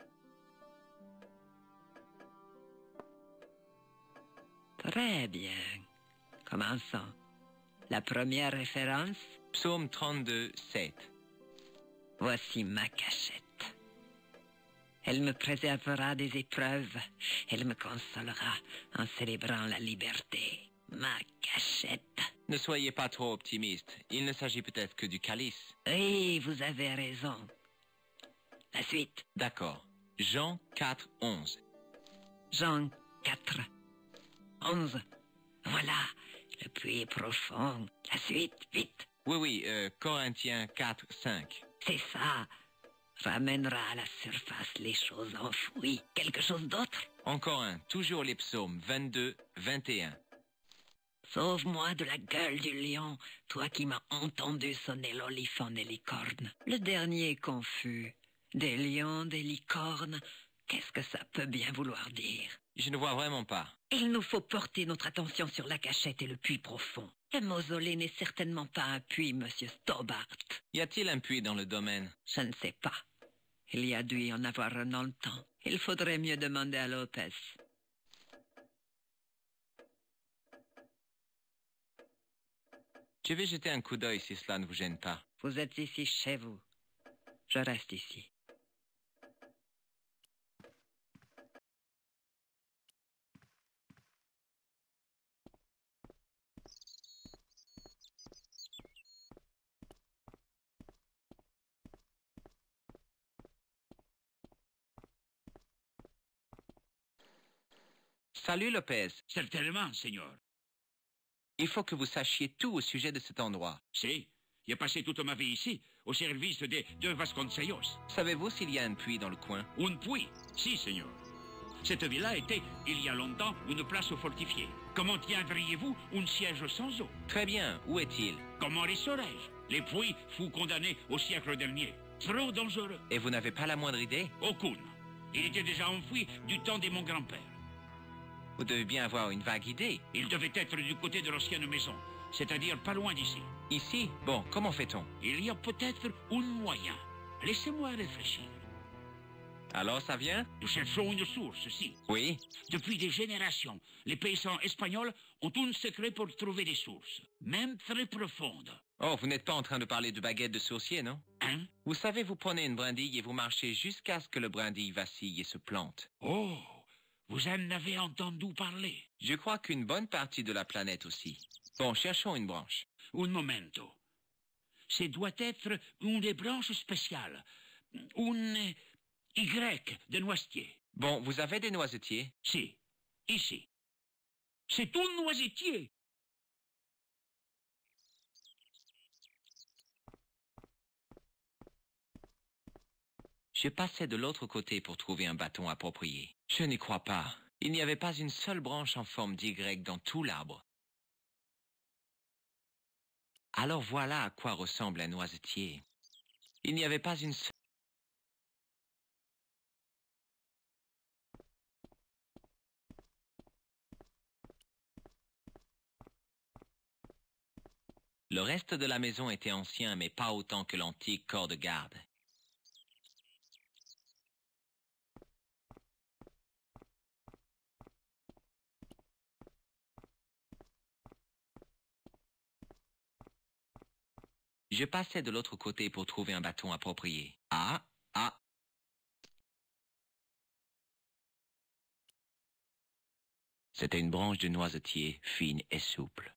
Très bien. Commençons. La première référence? Psaume trente-deux, sept. Voici ma cachette. Elle me préservera des épreuves. Elle me consolera en célébrant la liberté. Ma cachette. Ne soyez pas trop optimiste. Il ne s'agit peut-être que du calice. Oui, vous avez raison. La suite. D'accord. Jean quatre, onze. Jean quatre, onze. Voilà. Le puits est profond. La suite, vite. Oui, oui, euh, Corinthiens quatre, cinq. C'est ça. Ramènera à la surface les choses enfouies. Quelque chose d'autre? Encore un, toujours les psaumes vingt-deux, vingt et un. Sauve-moi de la gueule du lion, toi qui m'as entendu sonner l'olifant des licornes. Le dernier est confus. Des lions, des licornes, qu'est-ce que ça peut bien vouloir dire? Je ne vois vraiment pas. Il nous faut porter notre attention sur la cachette et le puits profond. Le mausolée n'est certainement pas un puits, monsieur Stobart. Y a-t-il un puits dans le domaine? Je ne sais pas. Il y a dû y en avoir un dans le temps. Il faudrait mieux demander à Lopez. Je vais jeter un coup d'œil si cela ne vous gêne pas. Vous êtes ici chez vous. Je reste ici. Salut, Lopez. Certainement, Seigneur. Il faut que vous sachiez tout au sujet de cet endroit. Si, j'ai passé toute ma vie ici, au service de, de Vasconcelos. Savez-vous s'il y a un puits dans le coin? Un puits? Si, Seigneur. Cette villa était, il y a longtemps, une place fortifiée. Comment tiendriez-vous un siège sans eau? Très bien. Où est-il? Comment les saurais-je? Le puits fut condamné au siècle dernier. Trop dangereux. Et vous n'avez pas la moindre idée? Aucune. Il était déjà enfoui du temps de mon grand-père. Vous devez bien avoir une vague idée. Il devait être du côté de l'ancienne maison, c'est-à-dire pas loin d'ici. Ici? Bon, comment fait-on? Il y a peut-être un moyen. Laissez-moi réfléchir. Alors, ça vient? Nous cherchons une source, si. Oui. Depuis des générations, les paysans espagnols ont un secret pour trouver des sources, même très profondes. Oh, vous n'êtes pas en train de parler de baguette de sourcier, non? Hein? Vous savez, vous prenez une brindille et vous marchez jusqu'à ce que le brindille vacille et se plante. Oh! Vous en avez entendu parler? Je crois qu'une bonne partie de la planète aussi. Bon, cherchons une branche. Un momento. Ce doit être une des branches spéciales. Une Y de noisetier. Bon, vous avez des noisetiers? Si, ici. C'est un noisetier. Je passais de l'autre côté pour trouver un bâton approprié. Je n'y crois pas. Il n'y avait pas une seule branche en forme d'Y dans tout l'arbre. Alors voilà à quoi ressemble un noisetier. Il n'y avait pas une seule... Le reste de la maison était ancien, mais pas autant que l'antique corps de garde. Je passais de l'autre côté pour trouver un bâton approprié. Ah, ah. C'était une branche de noisetier, fine et souple.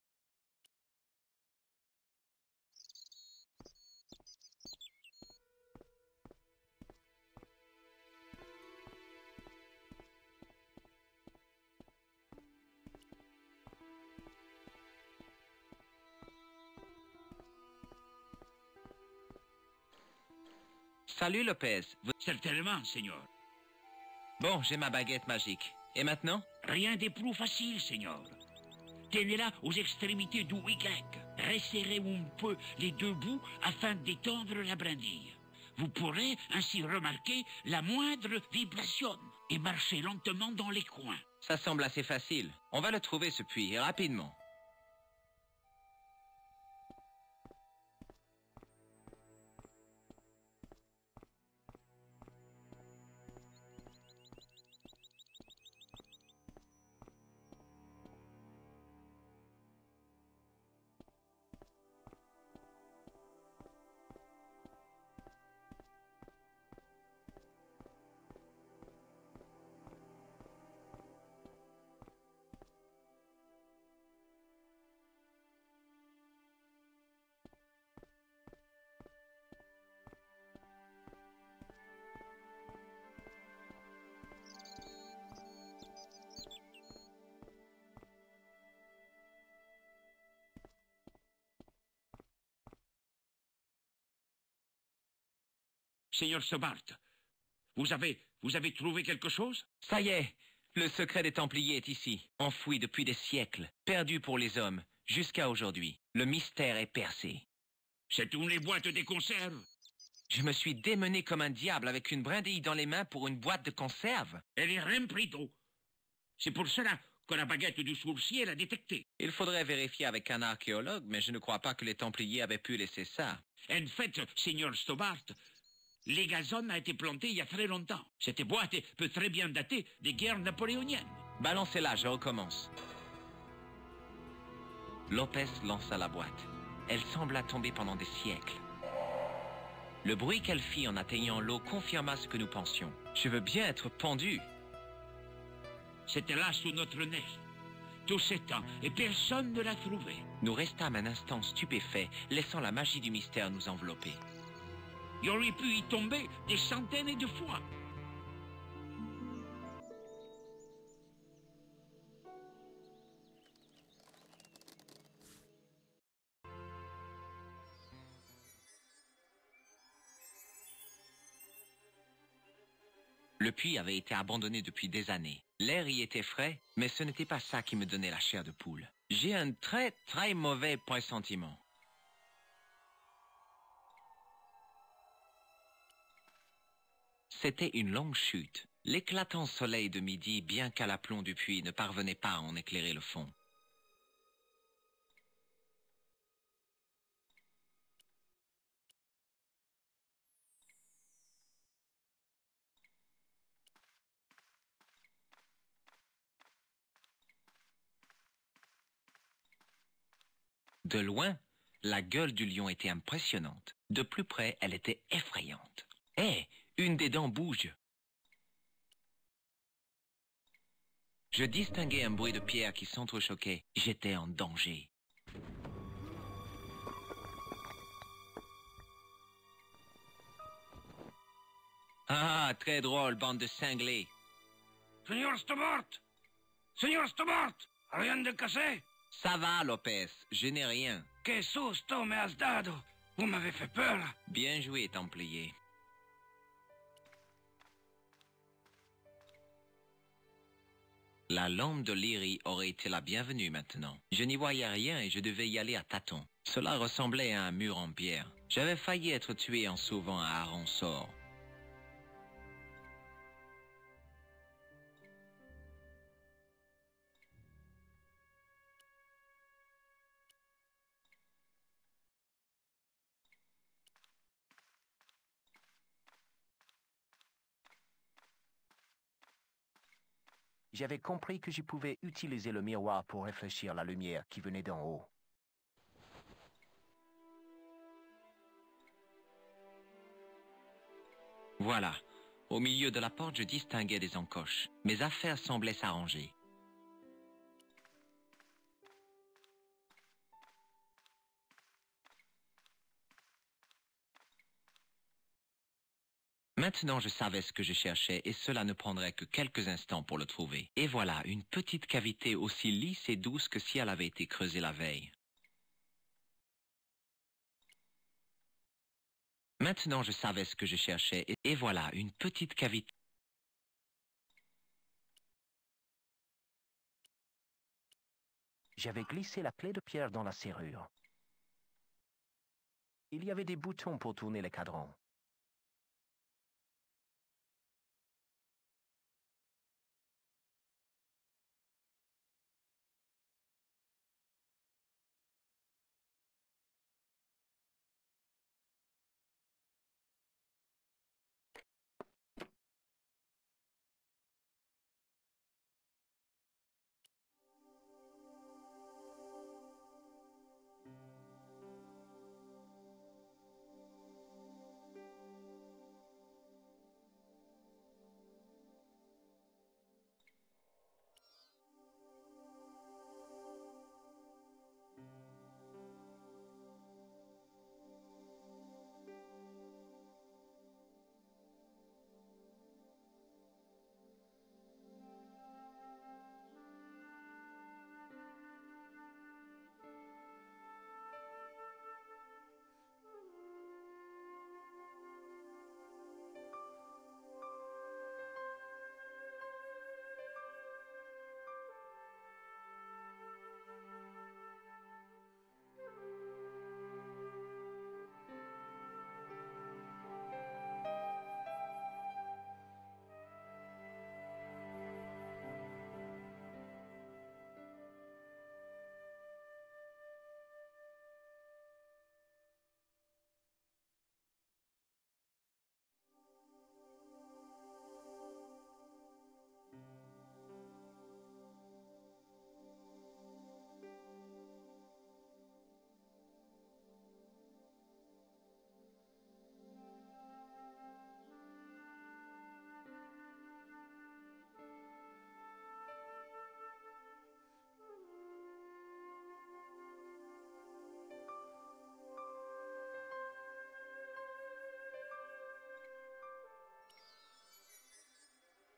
Salut, Lopez. Vous... Certainement, Seigneur. Bon, j'ai ma baguette magique. Et maintenant? Rien de plus facile, Seigneur. Tenez-la aux extrémités du Y. Resserrez un peu les deux bouts afin d'étendre la brindille. Vous pourrez ainsi remarquer la moindre vibration et marcher lentement dans les coins. Ça semble assez facile. On va le trouver, ce puits, et rapidement. Seigneur Stobart, vous avez, vous avez trouvé quelque chose? Ça y est, Le secret des Templiers est ici, enfoui depuis des siècles, perdu pour les hommes, jusqu'à aujourd'hui. Le mystère est percé. C'est où les boîtes des conserves? Je me suis démené comme un diable avec une brindille dans les mains pour une boîte de conserve. Elle est remplie d'eau. C'est pour cela que la baguette du sourcier l'a détectée. Il faudrait vérifier avec un archéologue, mais je ne crois pas que les Templiers avaient pu laisser ça. En fait, Seigneur Stobart, les gazons a été planté il y a très longtemps. Cette boîte peut très bien dater des guerres napoléoniennes. Balancez-la, je recommence. Lopez lança la boîte. Elle sembla tomber pendant des siècles. Le bruit qu'elle fit en atteignant l'eau confirma ce que nous pensions. Je veux bien être pendu. C'était là sous notre nez. Tout ce temps, et personne ne l'a trouvé. Nous restâmes un instant stupéfaits, laissant la magie du mystère nous envelopper. Il aurait pu y tomber des centaines de fois. Le puits avait été abandonné depuis des années. L'air y était frais, mais ce n'était pas ça qui me donnait la chair de poule. J'ai un très très mauvais pressentiment. C'était une longue chute. L'éclatant soleil de midi, bien qu'à l'aplomb du puits, ne parvenait pas à en éclairer le fond. De loin, la gueule du lion était impressionnante. De plus près, elle était effrayante. Hé, une des dents bouge. Je distinguais un bruit de pierre qui s'entrechoquait. J'étais en danger. Ah, très drôle, bande de cinglés. Seigneur Stobart! Seigneur Stobart! Rien de cassé? Ça va, Lopez, je n'ai rien. Que susto me has dado! Vous m'avez fait peur! Bien joué, Templier. La lampe de Lyrie aurait été la bienvenue maintenant. Je n'y voyais rien et je devais y aller à tâtons. Cela ressemblait à un mur en pierre. J'avais failli être tué en sauvant un hareng sort. J'avais compris que je pouvais utiliser le miroir pour réfléchir la lumière qui venait d'en haut. Voilà. Au milieu de la porte, je distinguais des encoches. Mes affaires semblaient s'arranger. Maintenant, je savais ce que je cherchais et cela ne prendrait que quelques instants pour le trouver. Et voilà, une petite cavité aussi lisse et douce que si elle avait été creusée la veille. Maintenant, je savais ce que je cherchais et, et voilà, une petite cavité. J'avais glissé la clé de pierre dans la serrure. Il y avait des boutons pour tourner les cadrans.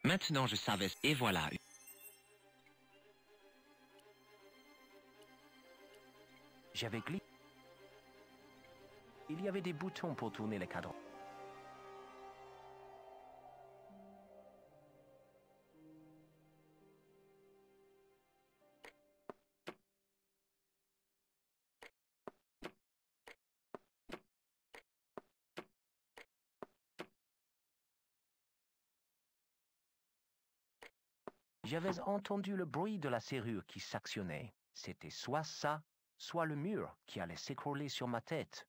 Maintenant, je savais... Et voilà. J'avais glissé. Il y avait des boutons pour tourner les cadrans. J'avais entendu le bruit de la serrure qui s'actionnait. C'était soit ça, soit le mur qui allait s'écrouler sur ma tête.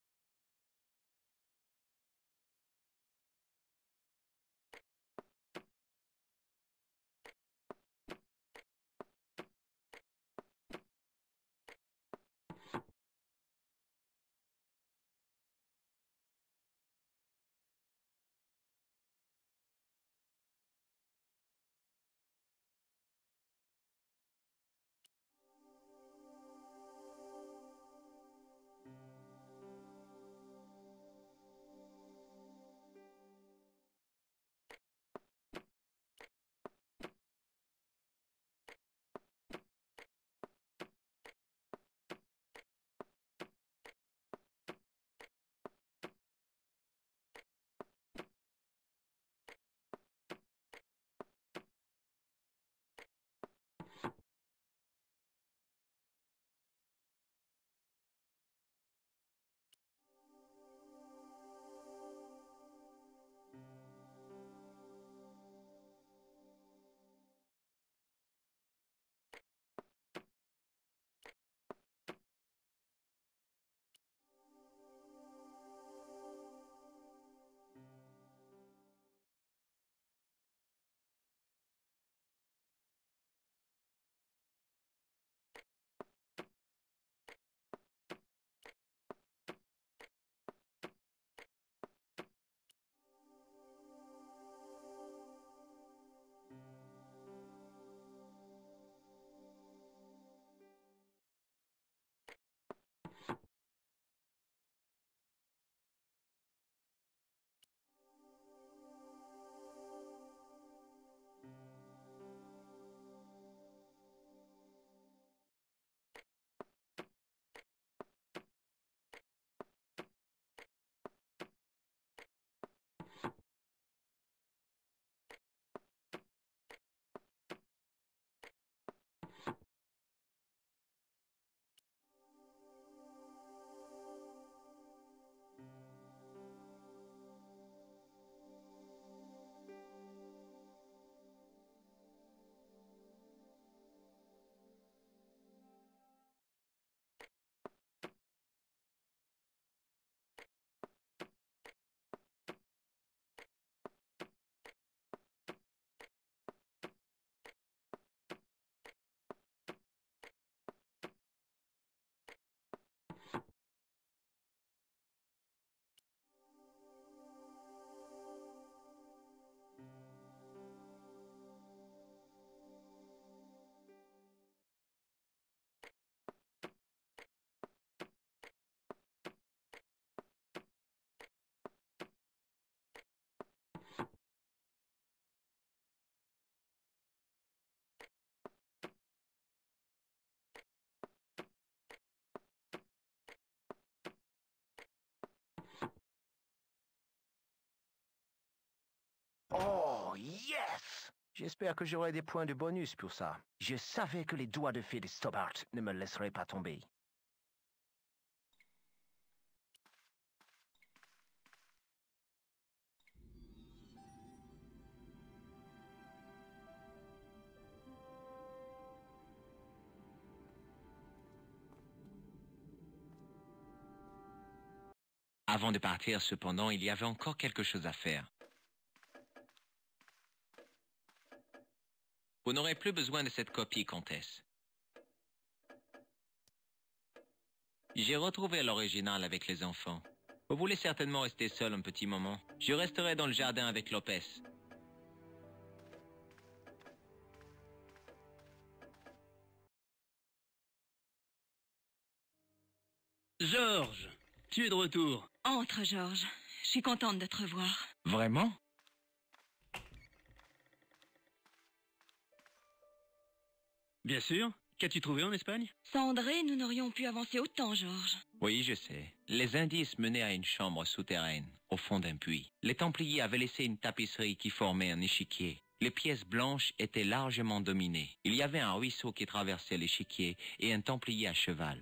Oh, yes! J'espère que j'aurai des points de bonus pour ça. Je savais que les doigts de fée de Stobart ne me laisseraient pas tomber. Avant de partir, cependant, il y avait encore quelque chose à faire. Vous n'aurez plus besoin de cette copie, comtesse. J'ai retrouvé l'original avec les enfants. Vous voulez certainement rester seul un petit moment. Je resterai dans le jardin avec Lopez. Georges, tu es de retour. Entre, Georges. Je suis contente de te revoir. Vraiment? Bien sûr. Qu'as-tu trouvé en Espagne? Sans André, nous n'aurions pu avancer autant, Georges. Oui, je sais. Les indices menaient à une chambre souterraine, au fond d'un puits. Les Templiers avaient laissé une tapisserie qui formait un échiquier. Les pièces blanches étaient largement dominées. Il y avait un ruisseau qui traversait l'échiquier et un Templier à cheval.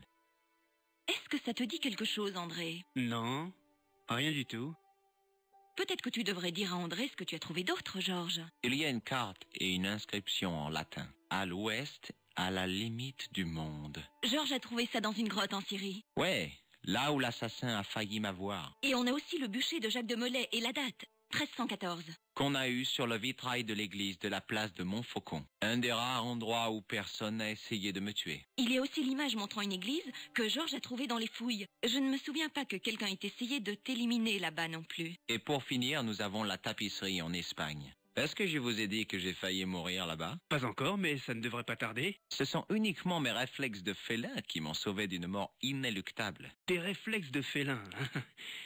Est-ce que ça te dit quelque chose, André? Non, rien du tout. Peut-être que tu devrais dire à André ce que tu as trouvé d'autre, Georges. Il y a une carte et une inscription en latin. À l'ouest, à la limite du monde. Georges a trouvé ça dans une grotte en Syrie. Ouais, là où l'assassin a failli m'avoir. Et on a aussi le bûcher de Jacques de Molay et la date, treize cent quatorze. Qu'on a eu sur le vitrail de l'église de la place de Montfaucon. Un des rares endroits où personne n'a essayé de me tuer. Il y a aussi l'image montrant une église que Georges a trouvée dans les fouilles. Je ne me souviens pas que quelqu'un ait essayé de t'éliminer là-bas non plus. Et pour finir, nous avons la tapisserie en Espagne. Est-ce que je vous ai dit que j'ai failli mourir là-bas? Pas encore, mais ça ne devrait pas tarder. Ce sont uniquement mes réflexes de félin qui m'ont sauvé d'une mort inéluctable. Tes réflexes de félin, hein?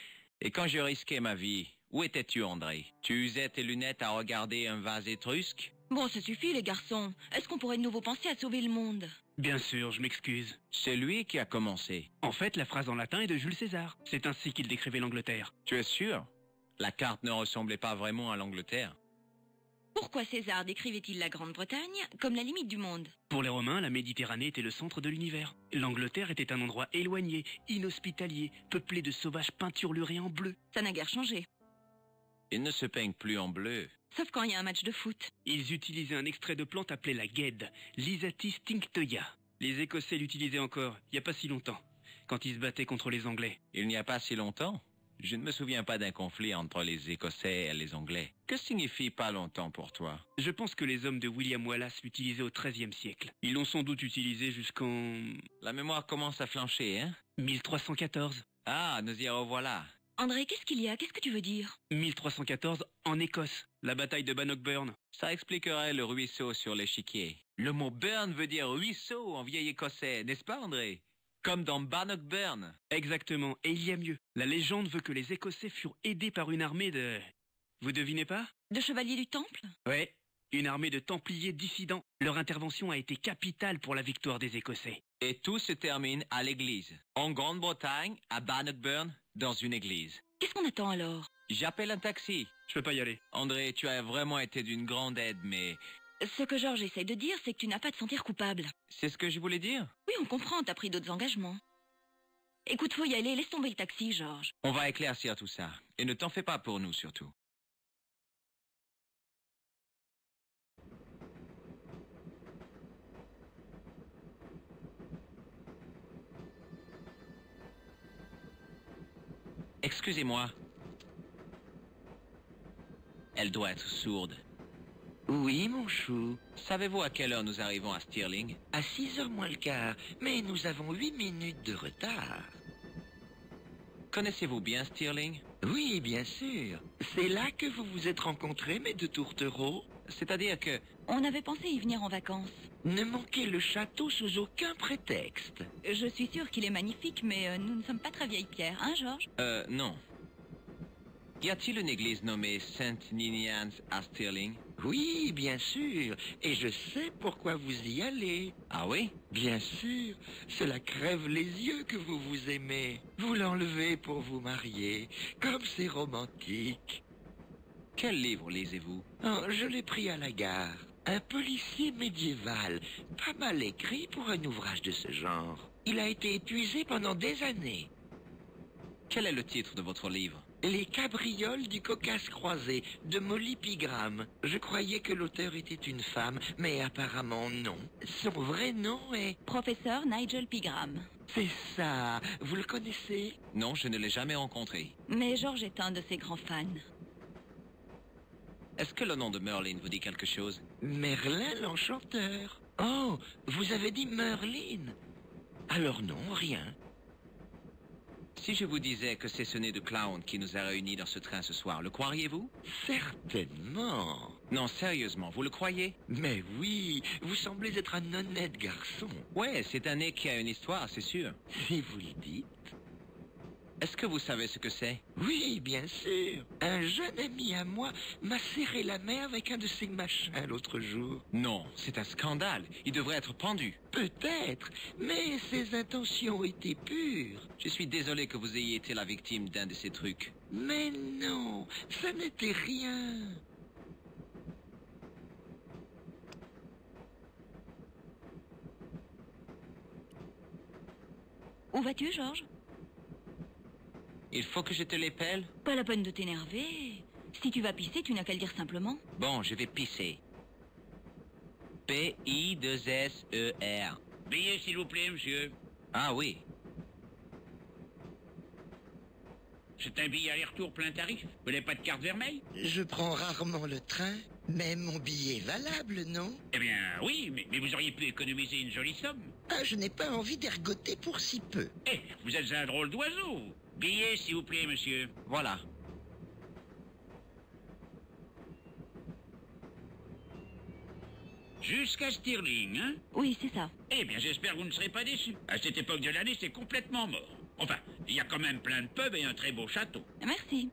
Et quand je risquais ma vie, où étais-tu, André? Tu usais tes lunettes à regarder un vase étrusque? Bon, ça suffit, les garçons. Est-ce qu'on pourrait de nouveau penser à sauver le monde? Bien sûr, je m'excuse. C'est lui qui a commencé. En fait, la phrase en latin est de Jules César. C'est ainsi qu'il décrivait l'Angleterre. Tu es sûr? La carte ne ressemblait pas vraiment à l'Angleterre. Pourquoi César décrivait-il la Grande-Bretagne comme la limite du monde? Pour les Romains, la Méditerranée était le centre de l'univers. L'Angleterre était un endroit éloigné, inhospitalier, peuplé de sauvages peinturlurés en bleu. Ça n'a guère changé. Ils ne se peignent plus en bleu. Sauf quand il y a un match de foot. Ils utilisaient un extrait de plante appelé la guêde, Lysatis tinctoia. Les Écossais l'utilisaient encore, il n'y a pas si longtemps, quand ils se battaient contre les Anglais. Il n'y a pas si longtemps? Je ne me souviens pas d'un conflit entre les Écossais et les Anglais. Que signifie pas longtemps pour toi? Je pense que les hommes de William Wallace l'utilisaient au treizième siècle. Ils l'ont sans doute utilisé jusqu'en... La mémoire commence à flancher, hein? mille trois cent quatorze. Ah, nous y revoilà. André, qu'est-ce qu'il y a? Qu'est-ce que tu veux dire? mille trois cent quatorze, en Écosse. La bataille de Bannockburn. Ça expliquerait le ruisseau sur l'échiquier. Le mot burn veut dire ruisseau en vieil écossais, n'est-ce pas, André? Comme dans Bannockburn. Exactement, et il y a mieux. La légende veut que les Écossais furent aidés par une armée de... Vous devinez pas? De chevaliers du Temple? Ouais, une armée de Templiers dissidents. Leur intervention a été capitale pour la victoire des Écossais. Et tout se termine à l'église. En Grande-Bretagne, à Bannockburn, dans une église. Qu'est-ce qu'on attend alors? J'appelle un taxi. Je peux pas y aller. André, tu as vraiment été d'une grande aide, mais... Ce que Georges essaie de dire, c'est que tu n'as pas à te sentir coupable. C'est ce que je voulais dire? Oui, on comprend, t'as pris d'autres engagements. Écoute, faut y aller, laisse tomber le taxi, Georges. On va éclaircir tout ça. Et ne t'en fais pas pour nous, surtout. Excusez-moi. Elle doit être sourde. Oui, mon chou. Savez-vous à quelle heure nous arrivons à Stirling? À six heures moins le quart, mais nous avons huit minutes de retard. Connaissez-vous bien Stirling? Oui, bien sûr. C'est là que vous vous êtes rencontrés, mes deux tourtereaux? C'est-à-dire que... On avait pensé y venir en vacances. Ne manquez le château sous aucun prétexte. Je suis sûre qu'il est magnifique, mais euh, nous ne sommes pas très vieilles pierres, hein, Georges? Euh, non. Y a-t-il une église nommée Saint Ninians à Stirling? Oui, bien sûr. Et je sais pourquoi vous y allez. Ah oui? Bien sûr. Cela crève les yeux que vous vous aimez. Vous l'enlevez pour vous marier. Comme c'est romantique. Quel livre lisez-vous? Oh, je l'ai pris à la gare. Un policier médiéval. Pas mal écrit pour un ouvrage de ce genre. Il a été épuisé pendant des années. Quel est le titre de votre livre? Les cabrioles du Caucase croisé, de Molly Pigram. Je croyais que l'auteur était une femme, mais apparemment non. Son vrai nom est... Professeur Nigel Pigram. C'est ça. Vous le connaissez? Non, je ne l'ai jamais rencontré. Mais Georges est un de ses grands fans. Est-ce que le nom de Merlin vous dit quelque chose? Merlin l'Enchanteur. Oh, vous avez dit Merlin. Alors non, rien. Si je vous disais que c'est ce nez de clown qui nous a réunis dans ce train ce soir, le croiriez-vous? Certainement. Non, sérieusement, vous le croyez? Mais oui, vous semblez être un honnête garçon. Ouais, c'est un nez qui a une histoire, c'est sûr. Si vous le dites. Est-ce que vous savez ce que c'est? Oui, bien sûr. Un jeune ami à moi m'a serré la main avec un de ces machins l'autre jour. Non, c'est un scandale. Il devrait être pendu. Peut-être, mais ses intentions étaient pures. Je suis désolé que vous ayez été la victime d'un de ces trucs. Mais non, ça n'était rien. Où vas-tu, Georges? Il faut que je te l'épelle? Pas la peine de t'énerver. Si tu vas pisser, tu n'as qu'à le dire simplement. Bon, je vais pisser. P I deux S E R. Billet, s'il vous plaît, monsieur. Ah oui. C'est un billet aller-retour plein tarif. Vous n'avez pas de carte vermeille? Je prends rarement le train, mais mon billet est valable, non? Eh bien, oui, mais, mais vous auriez pu économiser une jolie somme. Ah, je n'ai pas envie d'ergoter pour si peu. Eh, vous êtes un drôle d'oiseau. Billet, s'il vous plaît, monsieur. Voilà. Jusqu'à Stirling, hein? Oui, c'est ça. Eh bien, j'espère que vous ne serez pas déçus. À cette époque de l'année, c'est complètement mort. Enfin, il y a quand même plein de pubs et un très beau château. Merci.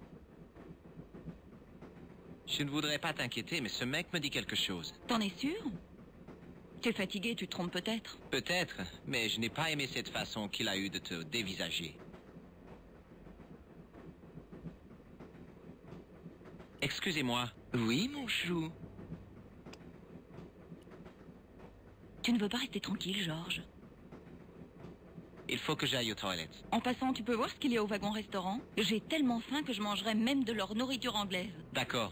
Je ne voudrais pas t'inquiéter, mais ce mec me dit quelque chose. T'en es sûr? Tu es fatigué, tu te trompes peut-être. Peut-être, mais je n'ai pas aimé cette façon qu'il a eu de te dévisager. Excusez-moi. Oui, mon chou. Tu ne veux pas rester tranquille, Georges? Il faut que j'aille aux toilettes. En passant, tu peux voir ce qu'il y a au wagon-restaurant? J'ai tellement faim que je mangerai même de leur nourriture anglaise. D'accord.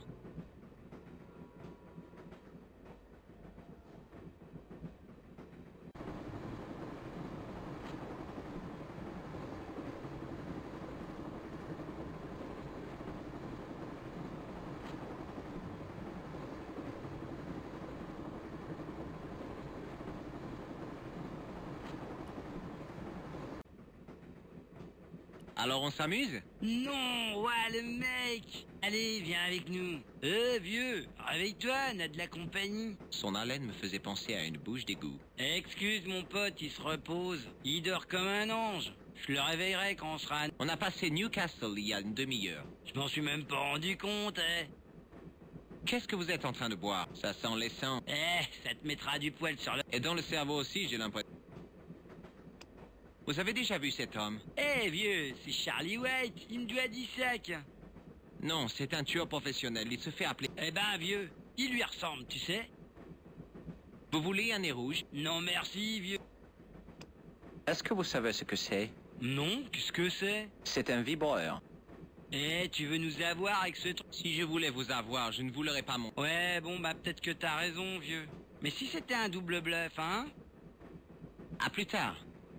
Alors on s'amuse? Non, ouais, le mec. Allez, viens avec nous. Euh, vieux, réveille-toi, on a de la compagnie. Son haleine me faisait penser à une bouche d'égout. Excuse mon pote, il se repose. Il dort comme un ange. Je le réveillerai quand on sera... On a passé Newcastle il y a une demi-heure. Je m'en suis même pas rendu compte, hein. Qu'est-ce que vous êtes en train de boire? Ça sent l'essence. Eh, ça te mettra du poil sur le... Et dans le cerveau aussi, j'ai l'impression. Vous avez déjà vu cet homme? Eh, vieux, c'est Charlie White, il me doit dix sacs. Non, c'est un tueur professionnel, il se fait appeler... Eh ben, vieux, il lui ressemble, tu sais. Vous voulez un nez rouge? Non, merci, vieux. Est-ce que vous savez ce que c'est? Non, qu'est-ce que c'est? C'est un vibreur. Eh, tu veux nous avoir avec ce truc? Si je voulais vous avoir, je ne vous l'aurais pas mon... Ouais, bon, bah peut-être que t'as raison, vieux. Mais si c'était un double bluff, hein? À plus tard.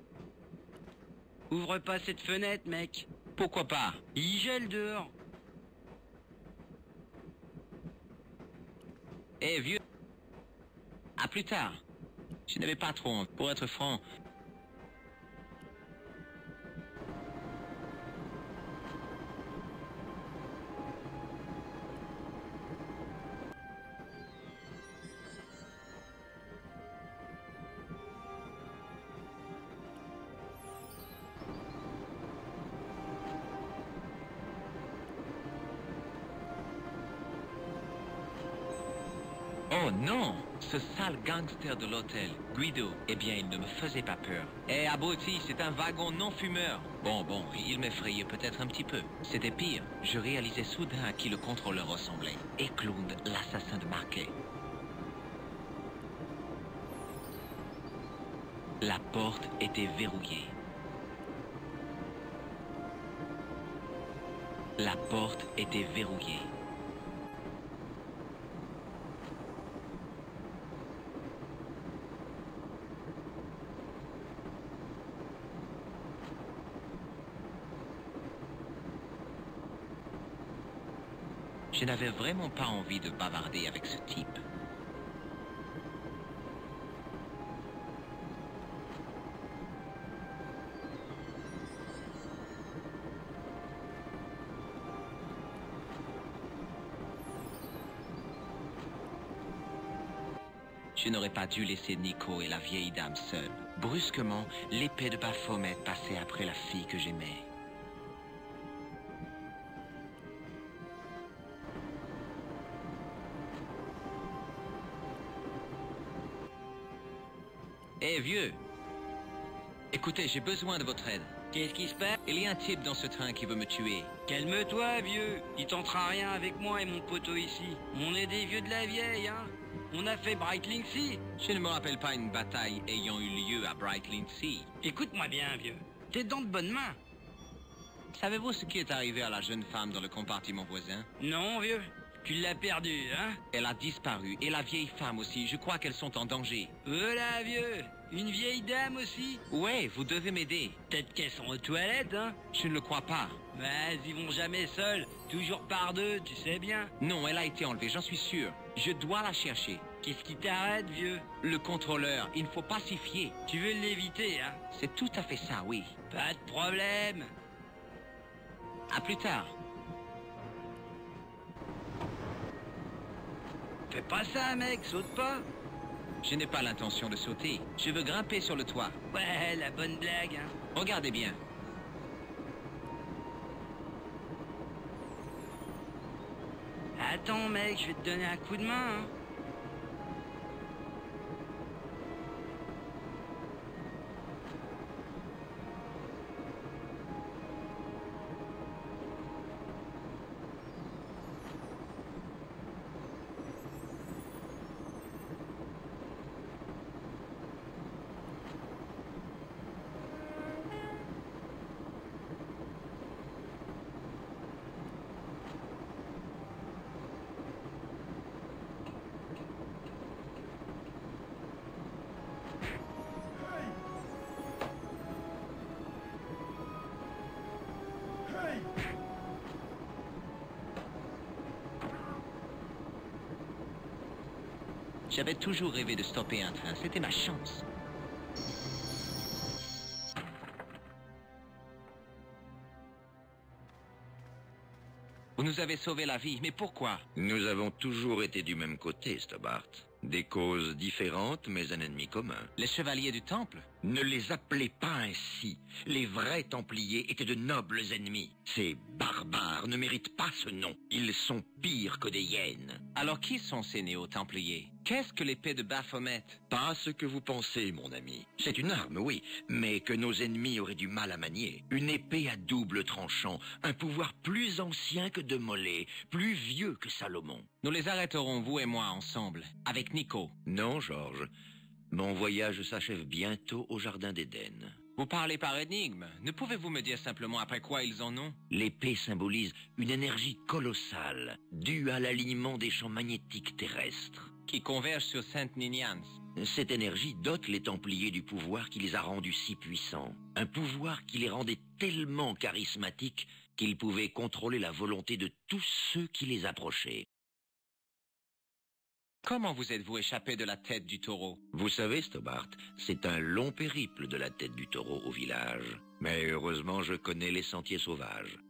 Ouvre pas cette fenêtre, mec. Pourquoi pas? Il gèle dehors. Eh, vieux... À plus tard. Je n'avais pas trop honte, pour être franc. Oh non! Ce sale gangster de l'hôtel, Guido, eh bien, il ne me faisait pas peur. Eh, abruti, c'est un wagon non-fumeur. Bon, bon, il m'effrayait peut-être un petit peu. C'était pire. Je réalisais soudain à qui le contrôleur ressemblait. Eklund, l'assassin de Marquet. La porte était verrouillée. La porte était verrouillée. Je n'avais vraiment pas envie de bavarder avec ce type. Je n'aurais pas dû laisser Nico et la vieille dame seuls. Brusquement, l'épée de Baphomet passait après la fille que j'aimais. Eh, vieux! Écoutez, j'ai besoin de votre aide. Qu'est-ce qui se passe? Il y a un type dans ce train qui veut me tuer. Calme-toi, vieux. Il tentera rien avec moi et mon poteau ici. On est des vieux de la vieille, hein. On a fait Brightling Sea. Je ne me rappelle pas une bataille ayant eu lieu à Brightling Sea. Écoute-moi bien, vieux. T'es dans de bonnes mains. Savez-vous ce qui est arrivé à la jeune femme dans le compartiment voisin? Non, vieux. Tu l'as perdue, hein? Elle a disparu, et la vieille femme aussi. Je crois qu'elles sont en danger. Voilà, vieux. Une vieille dame aussi? Ouais, vous devez m'aider. Peut-être qu'elles sont aux toilettes, hein? Je ne le crois pas. Mais ils vont jamais seules. Toujours par deux, tu sais bien. Non, elle a été enlevée, j'en suis sûr. Je dois la chercher. Qu'est-ce qui t'arrête, vieux? Le contrôleur, il ne faut pas s'y fier. Tu veux l'éviter, hein? C'est tout à fait ça, oui. Pas de problème. À plus tard. Fais pas ça, mec, saute pas. Je n'ai pas l'intention de sauter. Je veux grimper sur le toit. Ouais, la bonne blague, hein. Regardez bien. Attends, mec, je vais te donner un coup de main, hein. J'avais toujours rêvé de stopper un train. C'était ma chance. Vous nous avez sauvé la vie, mais pourquoi? Nous avons toujours été du même côté, Stobart. Des causes différentes, mais un ennemi commun. Les chevaliers du Temple? Ne les appelez pas ainsi. Les vrais Templiers étaient de nobles ennemis. Ces barbares ne méritent pas ce nom. Ils sont pires que des hyènes. Alors qui sont ces néo-Templiers? Qu'est-ce que l'épée de Baphomet? Pas ce que vous pensez, mon ami. C'est une arme, oui, mais que nos ennemis auraient du mal à manier. Une épée à double tranchant, un pouvoir plus ancien que de Molay, plus vieux que Salomon. Nous les arrêterons, vous et moi, ensemble, avec Nico. Non, Georges. Mon voyage s'achève bientôt au Jardin d'Éden. Vous parlez par énigme. Ne pouvez-vous me dire simplement après quoi ils en ont? L'épée symbolise une énergie colossale, due à l'alignement des champs magnétiques terrestres. Qui convergent sur Saint Ninians. Cette énergie dote les Templiers du pouvoir qui les a rendus si puissants. Un pouvoir qui les rendait tellement charismatiques qu'ils pouvaient contrôler la volonté de tous ceux qui les approchaient. Comment vous êtes-vous échappé de la tête du taureau? Vous savez, Stobart, c'est un long périple de la tête du taureau au village. Mais heureusement, je connais les sentiers sauvages.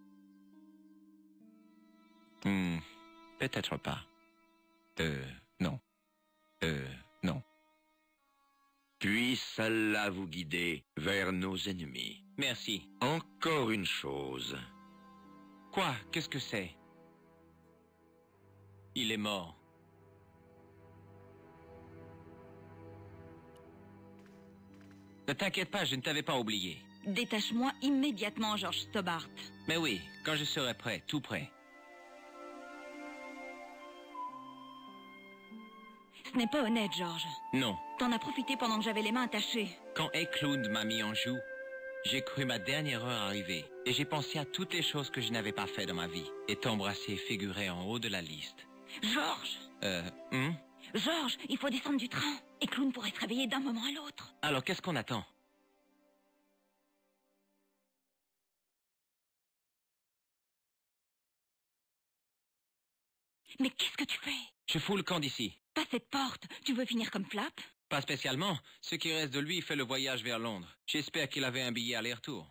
Hmm, peut-être pas. Euh, non. Euh, non. Puisse Allah vous guider vers nos ennemis. Merci. Encore une chose. Quoi? Qu'est-ce que c'est? Il est mort. Ne t'inquiète pas, je ne t'avais pas oublié. Détache-moi immédiatement, George Stobart. Mais oui, quand je serai prêt, tout prêt. Ce n'est pas honnête, George. Non. T'en as profité pendant que j'avais les mains attachées. Quand Eklund m'a mis en joue, j'ai cru ma dernière heure arriver. Et j'ai pensé à toutes les choses que je n'avais pas fait dans ma vie. Et t'embrasser figurait en haut de la liste. George! Euh, hum? George, il faut descendre du train. Eklund pourrait se réveiller d'un moment à l'autre. Alors, qu'est-ce qu'on attend? Mais qu'est-ce que tu fais? Je fous le camp d'ici. Pas cette porte. Tu veux finir comme Flap? Pas spécialement. Ce qui reste de lui fait le voyage vers Londres. J'espère qu'il avait un billet aller-retour.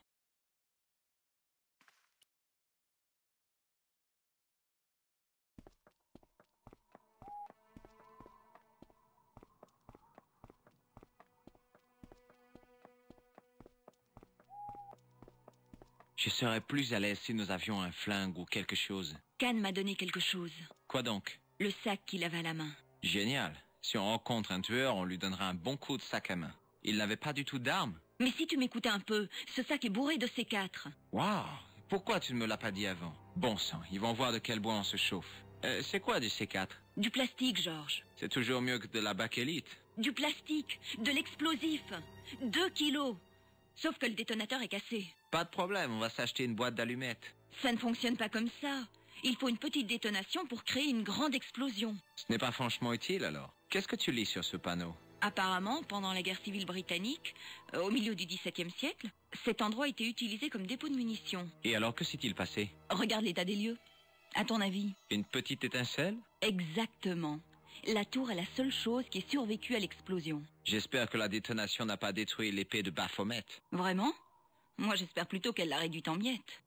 Je serais plus à l'aise si nous avions un flingue ou quelque chose. Khan m'a donné quelque chose. Quoi donc? Le sac qu'il avait à la main. Génial. Si on rencontre un tueur, on lui donnera un bon coup de sac à main. Il n'avait pas du tout d'armes. Mais si tu m'écoutais un peu, ce sac est bourré de C quatre. Waouh! Pourquoi tu ne me l'as pas dit avant? Bon sang, ils vont voir de quel bois on se chauffe. Euh, c'est quoi du C quatre? Du plastique, Georges. C'est toujours mieux que de la bakélite. Du plastique, de l'explosif. Deux kilos. Sauf que le détonateur est cassé. Pas de problème, on va s'acheter une boîte d'allumettes. Ça ne fonctionne pas comme ça. Il faut une petite détonation pour créer une grande explosion. Ce n'est pas franchement utile alors. Qu'est-ce que tu lis sur ce panneau? Apparemment, pendant la guerre civile britannique, euh, au milieu du dix-septième siècle, cet endroit a été utilisé comme dépôt de munitions. Et alors, que s'est-il passé? Regarde l'état des lieux. À ton avis? Une petite étincelle? Exactement. La tour est la seule chose qui ait survécu à l'explosion. J'espère que la détonation n'a pas détruit l'épée de Baphomet. Vraiment? Moi, j'espère plutôt qu'elle l'a réduite en miettes.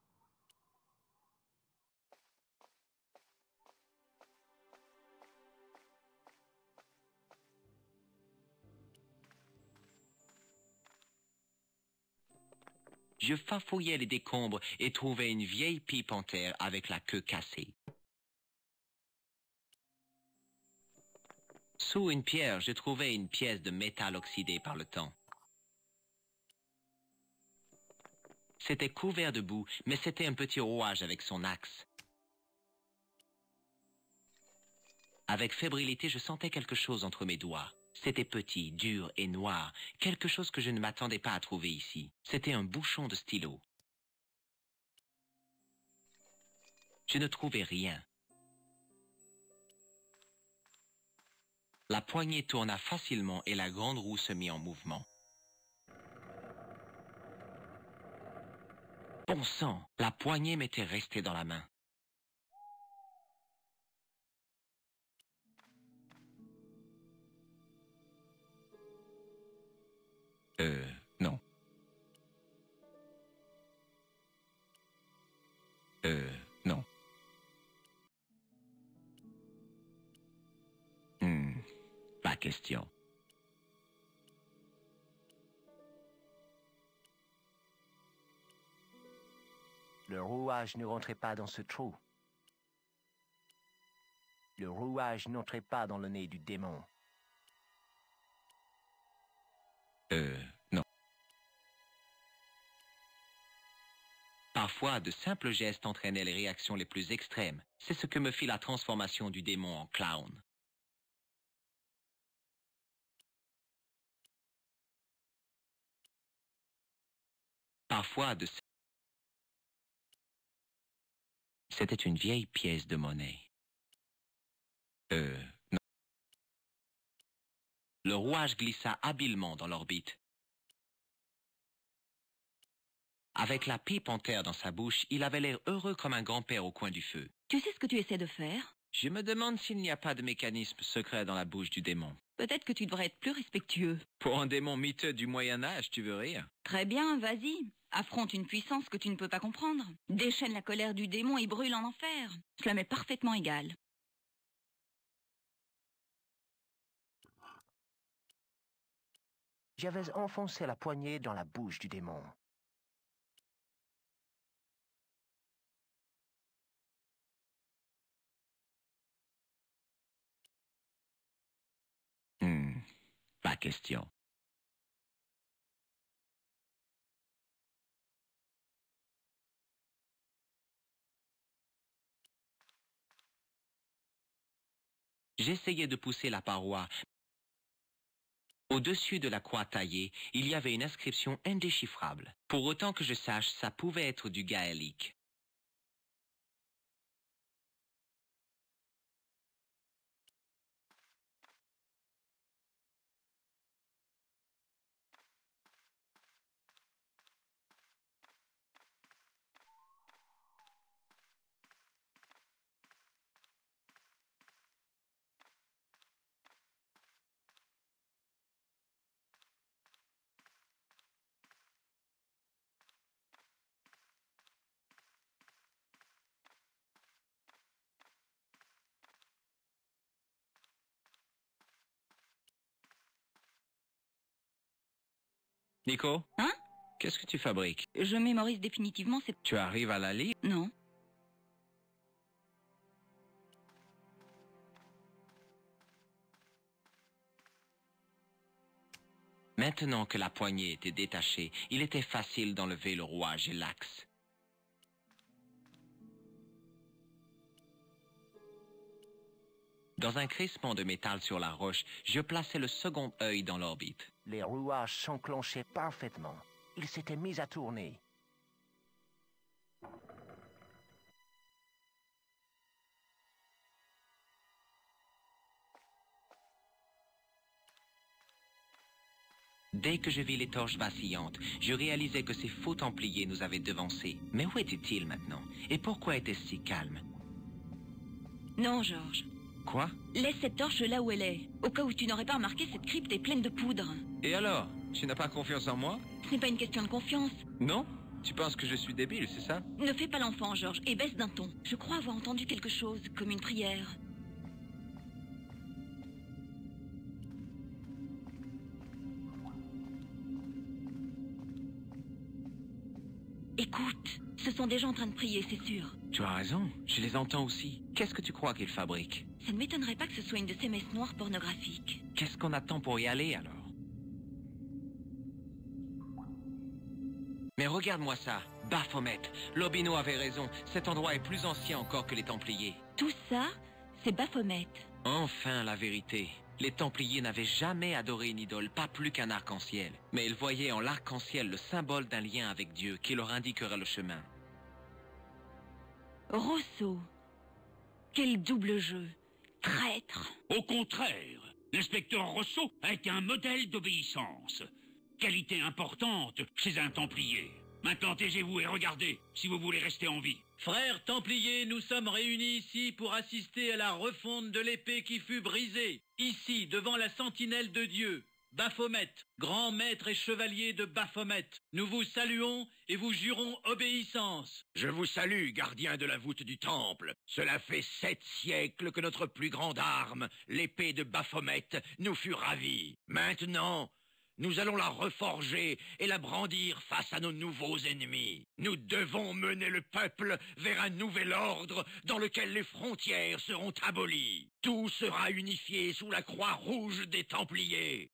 Je farfouillais les décombres et trouvais une vieille pipe en terre avec la queue cassée. Sous une pierre, je trouvais une pièce de métal oxydé par le temps. C'était couvert de boue, mais c'était un petit rouage avec son axe. Avec fébrilité, je sentais quelque chose entre mes doigts. C'était petit, dur et noir, quelque chose que je ne m'attendais pas à trouver ici. C'était un bouchon de stylo. Je ne trouvais rien. La poignée tourna facilement et la grande roue se mit en mouvement. Bon sang, la poignée m'était restée dans la main. Euh, non. Euh, non. Hmm, pas question. Le rouage ne rentrait pas dans ce trou. Le rouage n'entrait pas dans le nez du démon. Euh, non. Parfois, de simples gestes entraînaient les réactions les plus extrêmes. C'est ce que me fit la transformation du démon en clown. Parfois, de... C'était une vieille pièce de monnaie. Euh, non. Le rouage glissa habilement dans l'orbite. Avec la pipe en terre dans sa bouche, il avait l'air heureux comme un grand-père au coin du feu. Tu sais ce que tu essaies de faire? Je me demande s'il n'y a pas de mécanisme secret dans la bouche du démon. Peut-être que tu devrais être plus respectueux. Pour un démon miteux du Moyen-Âge, tu veux rire? Très bien, vas-y. Affronte une puissance que tu ne peux pas comprendre. Déchaîne la colère du démon et brûle en enfer. Cela m'est parfaitement égal. J'avais enfoncé la poignée dans la bouche du démon. Hmm, pas question. J'essayais de pousser la paroi. Au-dessus de la croix taillée, il y avait une inscription indéchiffrable. Pour autant que je sache, ça pouvait être du gaélique. Nico? Hein? Qu'est-ce que tu fabriques? Je mémorise définitivement ces... Tu arrives à la lire? Non. Maintenant que la poignée était détachée, il était facile d'enlever le rouage et l'axe. Dans un crissement de métal sur la roche, je plaçai le second œil dans l'orbite. Les rouages s'enclenchaient parfaitement. Ils s'étaient mis à tourner. Dès que je vis les torches vacillantes, je réalisai que ces faux templiers nous avaient devancés. Mais où étaient-ils maintenant? Et pourquoi était-ce si calme? Non, Georges. Quoi? Laisse cette torche là où elle est. Au cas où tu n'aurais pas remarqué, cette crypte est pleine de poudre. Et alors? Tu n'as pas confiance en moi? Ce n'est pas une question de confiance. Non? Tu penses que je suis débile, c'est ça? Ne fais pas l'enfant, Georges, et baisse d'un ton. Je crois avoir entendu quelque chose, comme une prière. Écoute, ce sont des gens en train de prier, c'est sûr. Tu as raison, je les entends aussi. Qu'est-ce que tu crois qu'ils fabriquent? Ça ne m'étonnerait pas que ce soit une de ces messes noires pornographiques. Qu'est-ce qu'on attend pour y aller, alors? Mais regarde-moi ça, Baphomet. Lobino avait raison, cet endroit est plus ancien encore que les Templiers. Tout ça, c'est Baphomet. Enfin la vérité. Les Templiers n'avaient jamais adoré une idole, pas plus qu'un arc-en-ciel. Mais ils voyaient en l'arc-en-ciel le symbole d'un lien avec Dieu qui leur indiquera le chemin. Rousseau. Quel double jeu. Traître. Au contraire, l'inspecteur Rousseau a été un modèle d'obéissance. Qualité importante chez un Templier. Maintenant, taisez-vous et regardez, si vous voulez rester en vie. Frères Templiers, nous sommes réunis ici pour assister à la refonte de l'épée qui fut brisée. Ici, devant la sentinelle de Dieu, Baphomet, grand maître et chevalier de Baphomet. Nous vous saluons et vous jurons obéissance. Je vous salue, gardien de la voûte du temple. Cela fait sept siècles que notre plus grande arme, l'épée de Baphomet, nous fut ravie. Maintenant, nous allons la reforger et la brandir face à nos nouveaux ennemis. Nous devons mener le peuple vers un nouvel ordre dans lequel les frontières seront abolies. Tout sera unifié sous la croix rouge des Templiers.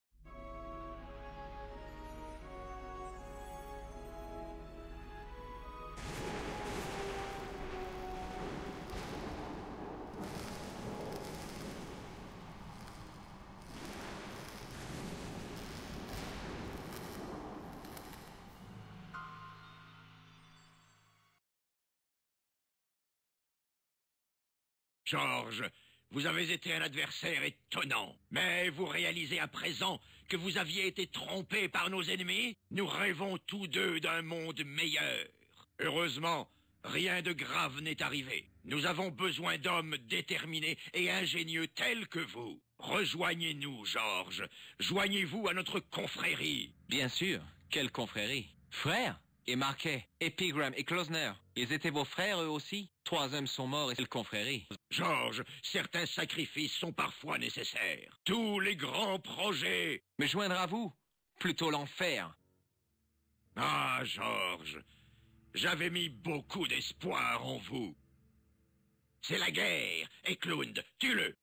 Georges, vous avez été un adversaire étonnant. Mais vous réalisez à présent que vous aviez été trompé par nos ennemis? Nous rêvons tous deux d'un monde meilleur. Heureusement, rien de grave n'est arrivé. Nous avons besoin d'hommes déterminés et ingénieux tels que vous. Rejoignez-nous, Georges. Joignez-vous à notre confrérie. Bien sûr. Quelle confrérie? Frères? Et Marquet, Epigram et Klosner, ils étaient vos frères eux aussi? Trois hommes sont morts et c'est le confrérie. Georges, certains sacrifices sont parfois nécessaires. Tous les grands projets... Me joindre à vous? Plutôt l'enfer. Ah, Georges, j'avais mis beaucoup d'espoir en vous. C'est la guerre, Eklund, tue-le.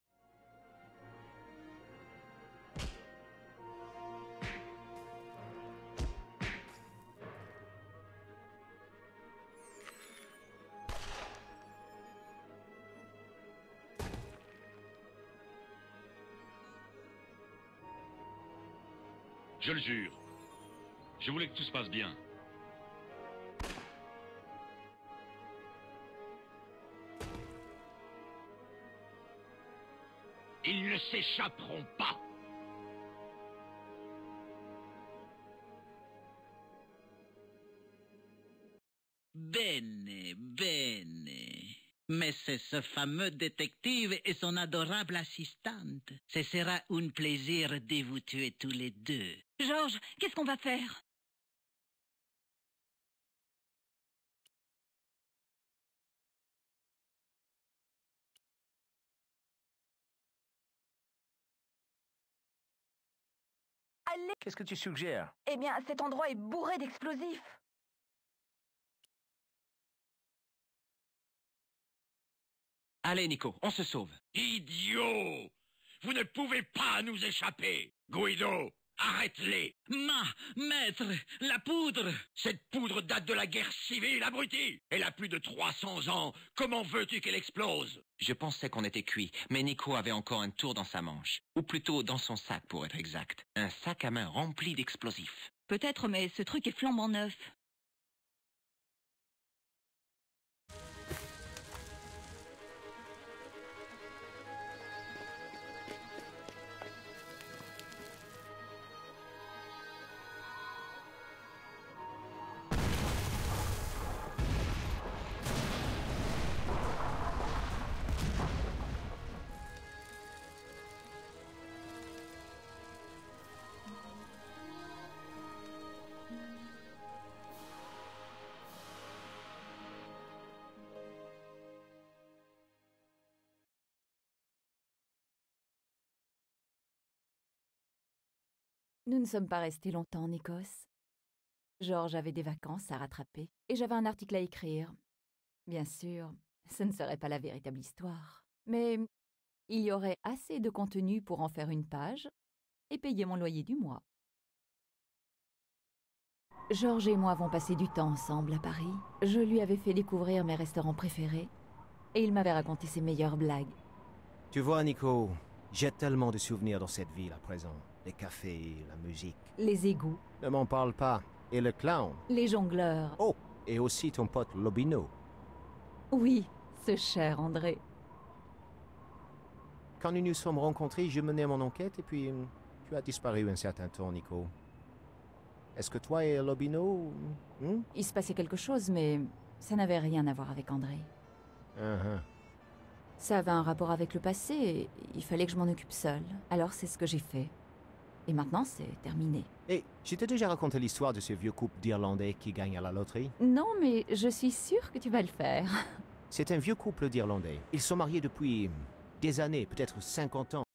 Je le jure. Je voulais que tout se passe bien. Ils ne s'échapperont pas. Bene, bene. Mais c'est ce fameux détective et son adorable assistante. Ce sera un plaisir de vous tuer tous les deux. Georges, qu'est-ce qu'on va faire? Allez! Qu'est-ce que tu suggères? Eh bien, cet endroit est bourré d'explosifs. Allez, Nico, on se sauve. Idiot! Vous ne pouvez pas nous échapper. Guido, Arrête-les! Ma, maître, la poudre! Cette poudre date de la guerre civile, abruti! Elle a plus de trois cents ans. Comment veux-tu qu'elle explose? Je pensais qu'on était cuit, mais Nico avait encore un tour dans sa manche. Ou plutôt dans son sac, pour être exact. Un sac à main rempli d'explosifs. Peut-être, mais ce truc est flambant neuf. Nous ne sommes pas restés longtemps en Écosse. George avait des vacances à rattraper et j'avais un article à écrire. Bien sûr, ce ne serait pas la véritable histoire, mais il y aurait assez de contenu pour en faire une page et payer mon loyer du mois. George et moi avons passé du temps ensemble à Paris. Je lui avais fait découvrir mes restaurants préférés et il m'avait raconté ses meilleures blagues. Tu vois, Nico, j'ai tellement de souvenirs dans cette ville à présent. Les cafés, la musique. Les égouts. Ne m'en parle pas. Et le clown. Les jongleurs. Oh, et aussi ton pote Lobino. Oui, ce cher André. Quand nous nous sommes rencontrés, je menais mon enquête et puis tu as disparu un certain temps, Nico. Est-ce que toi et Lobino... Hmm? Il se passait quelque chose, mais ça n'avait rien à voir avec André. Uh-huh. Ça avait un rapport avec le passé et il fallait que je m'en occupe seule. Alors c'est ce que j'ai fait. Et maintenant, c'est terminé. Et je t'ai déjà raconté l'histoire de ce vieux couple d'Irlandais qui gagne à la loterie? Non, mais je suis sûre que tu vas le faire. C'est un vieux couple d'Irlandais. Ils sont mariés depuis des années, peut-être cinquante ans.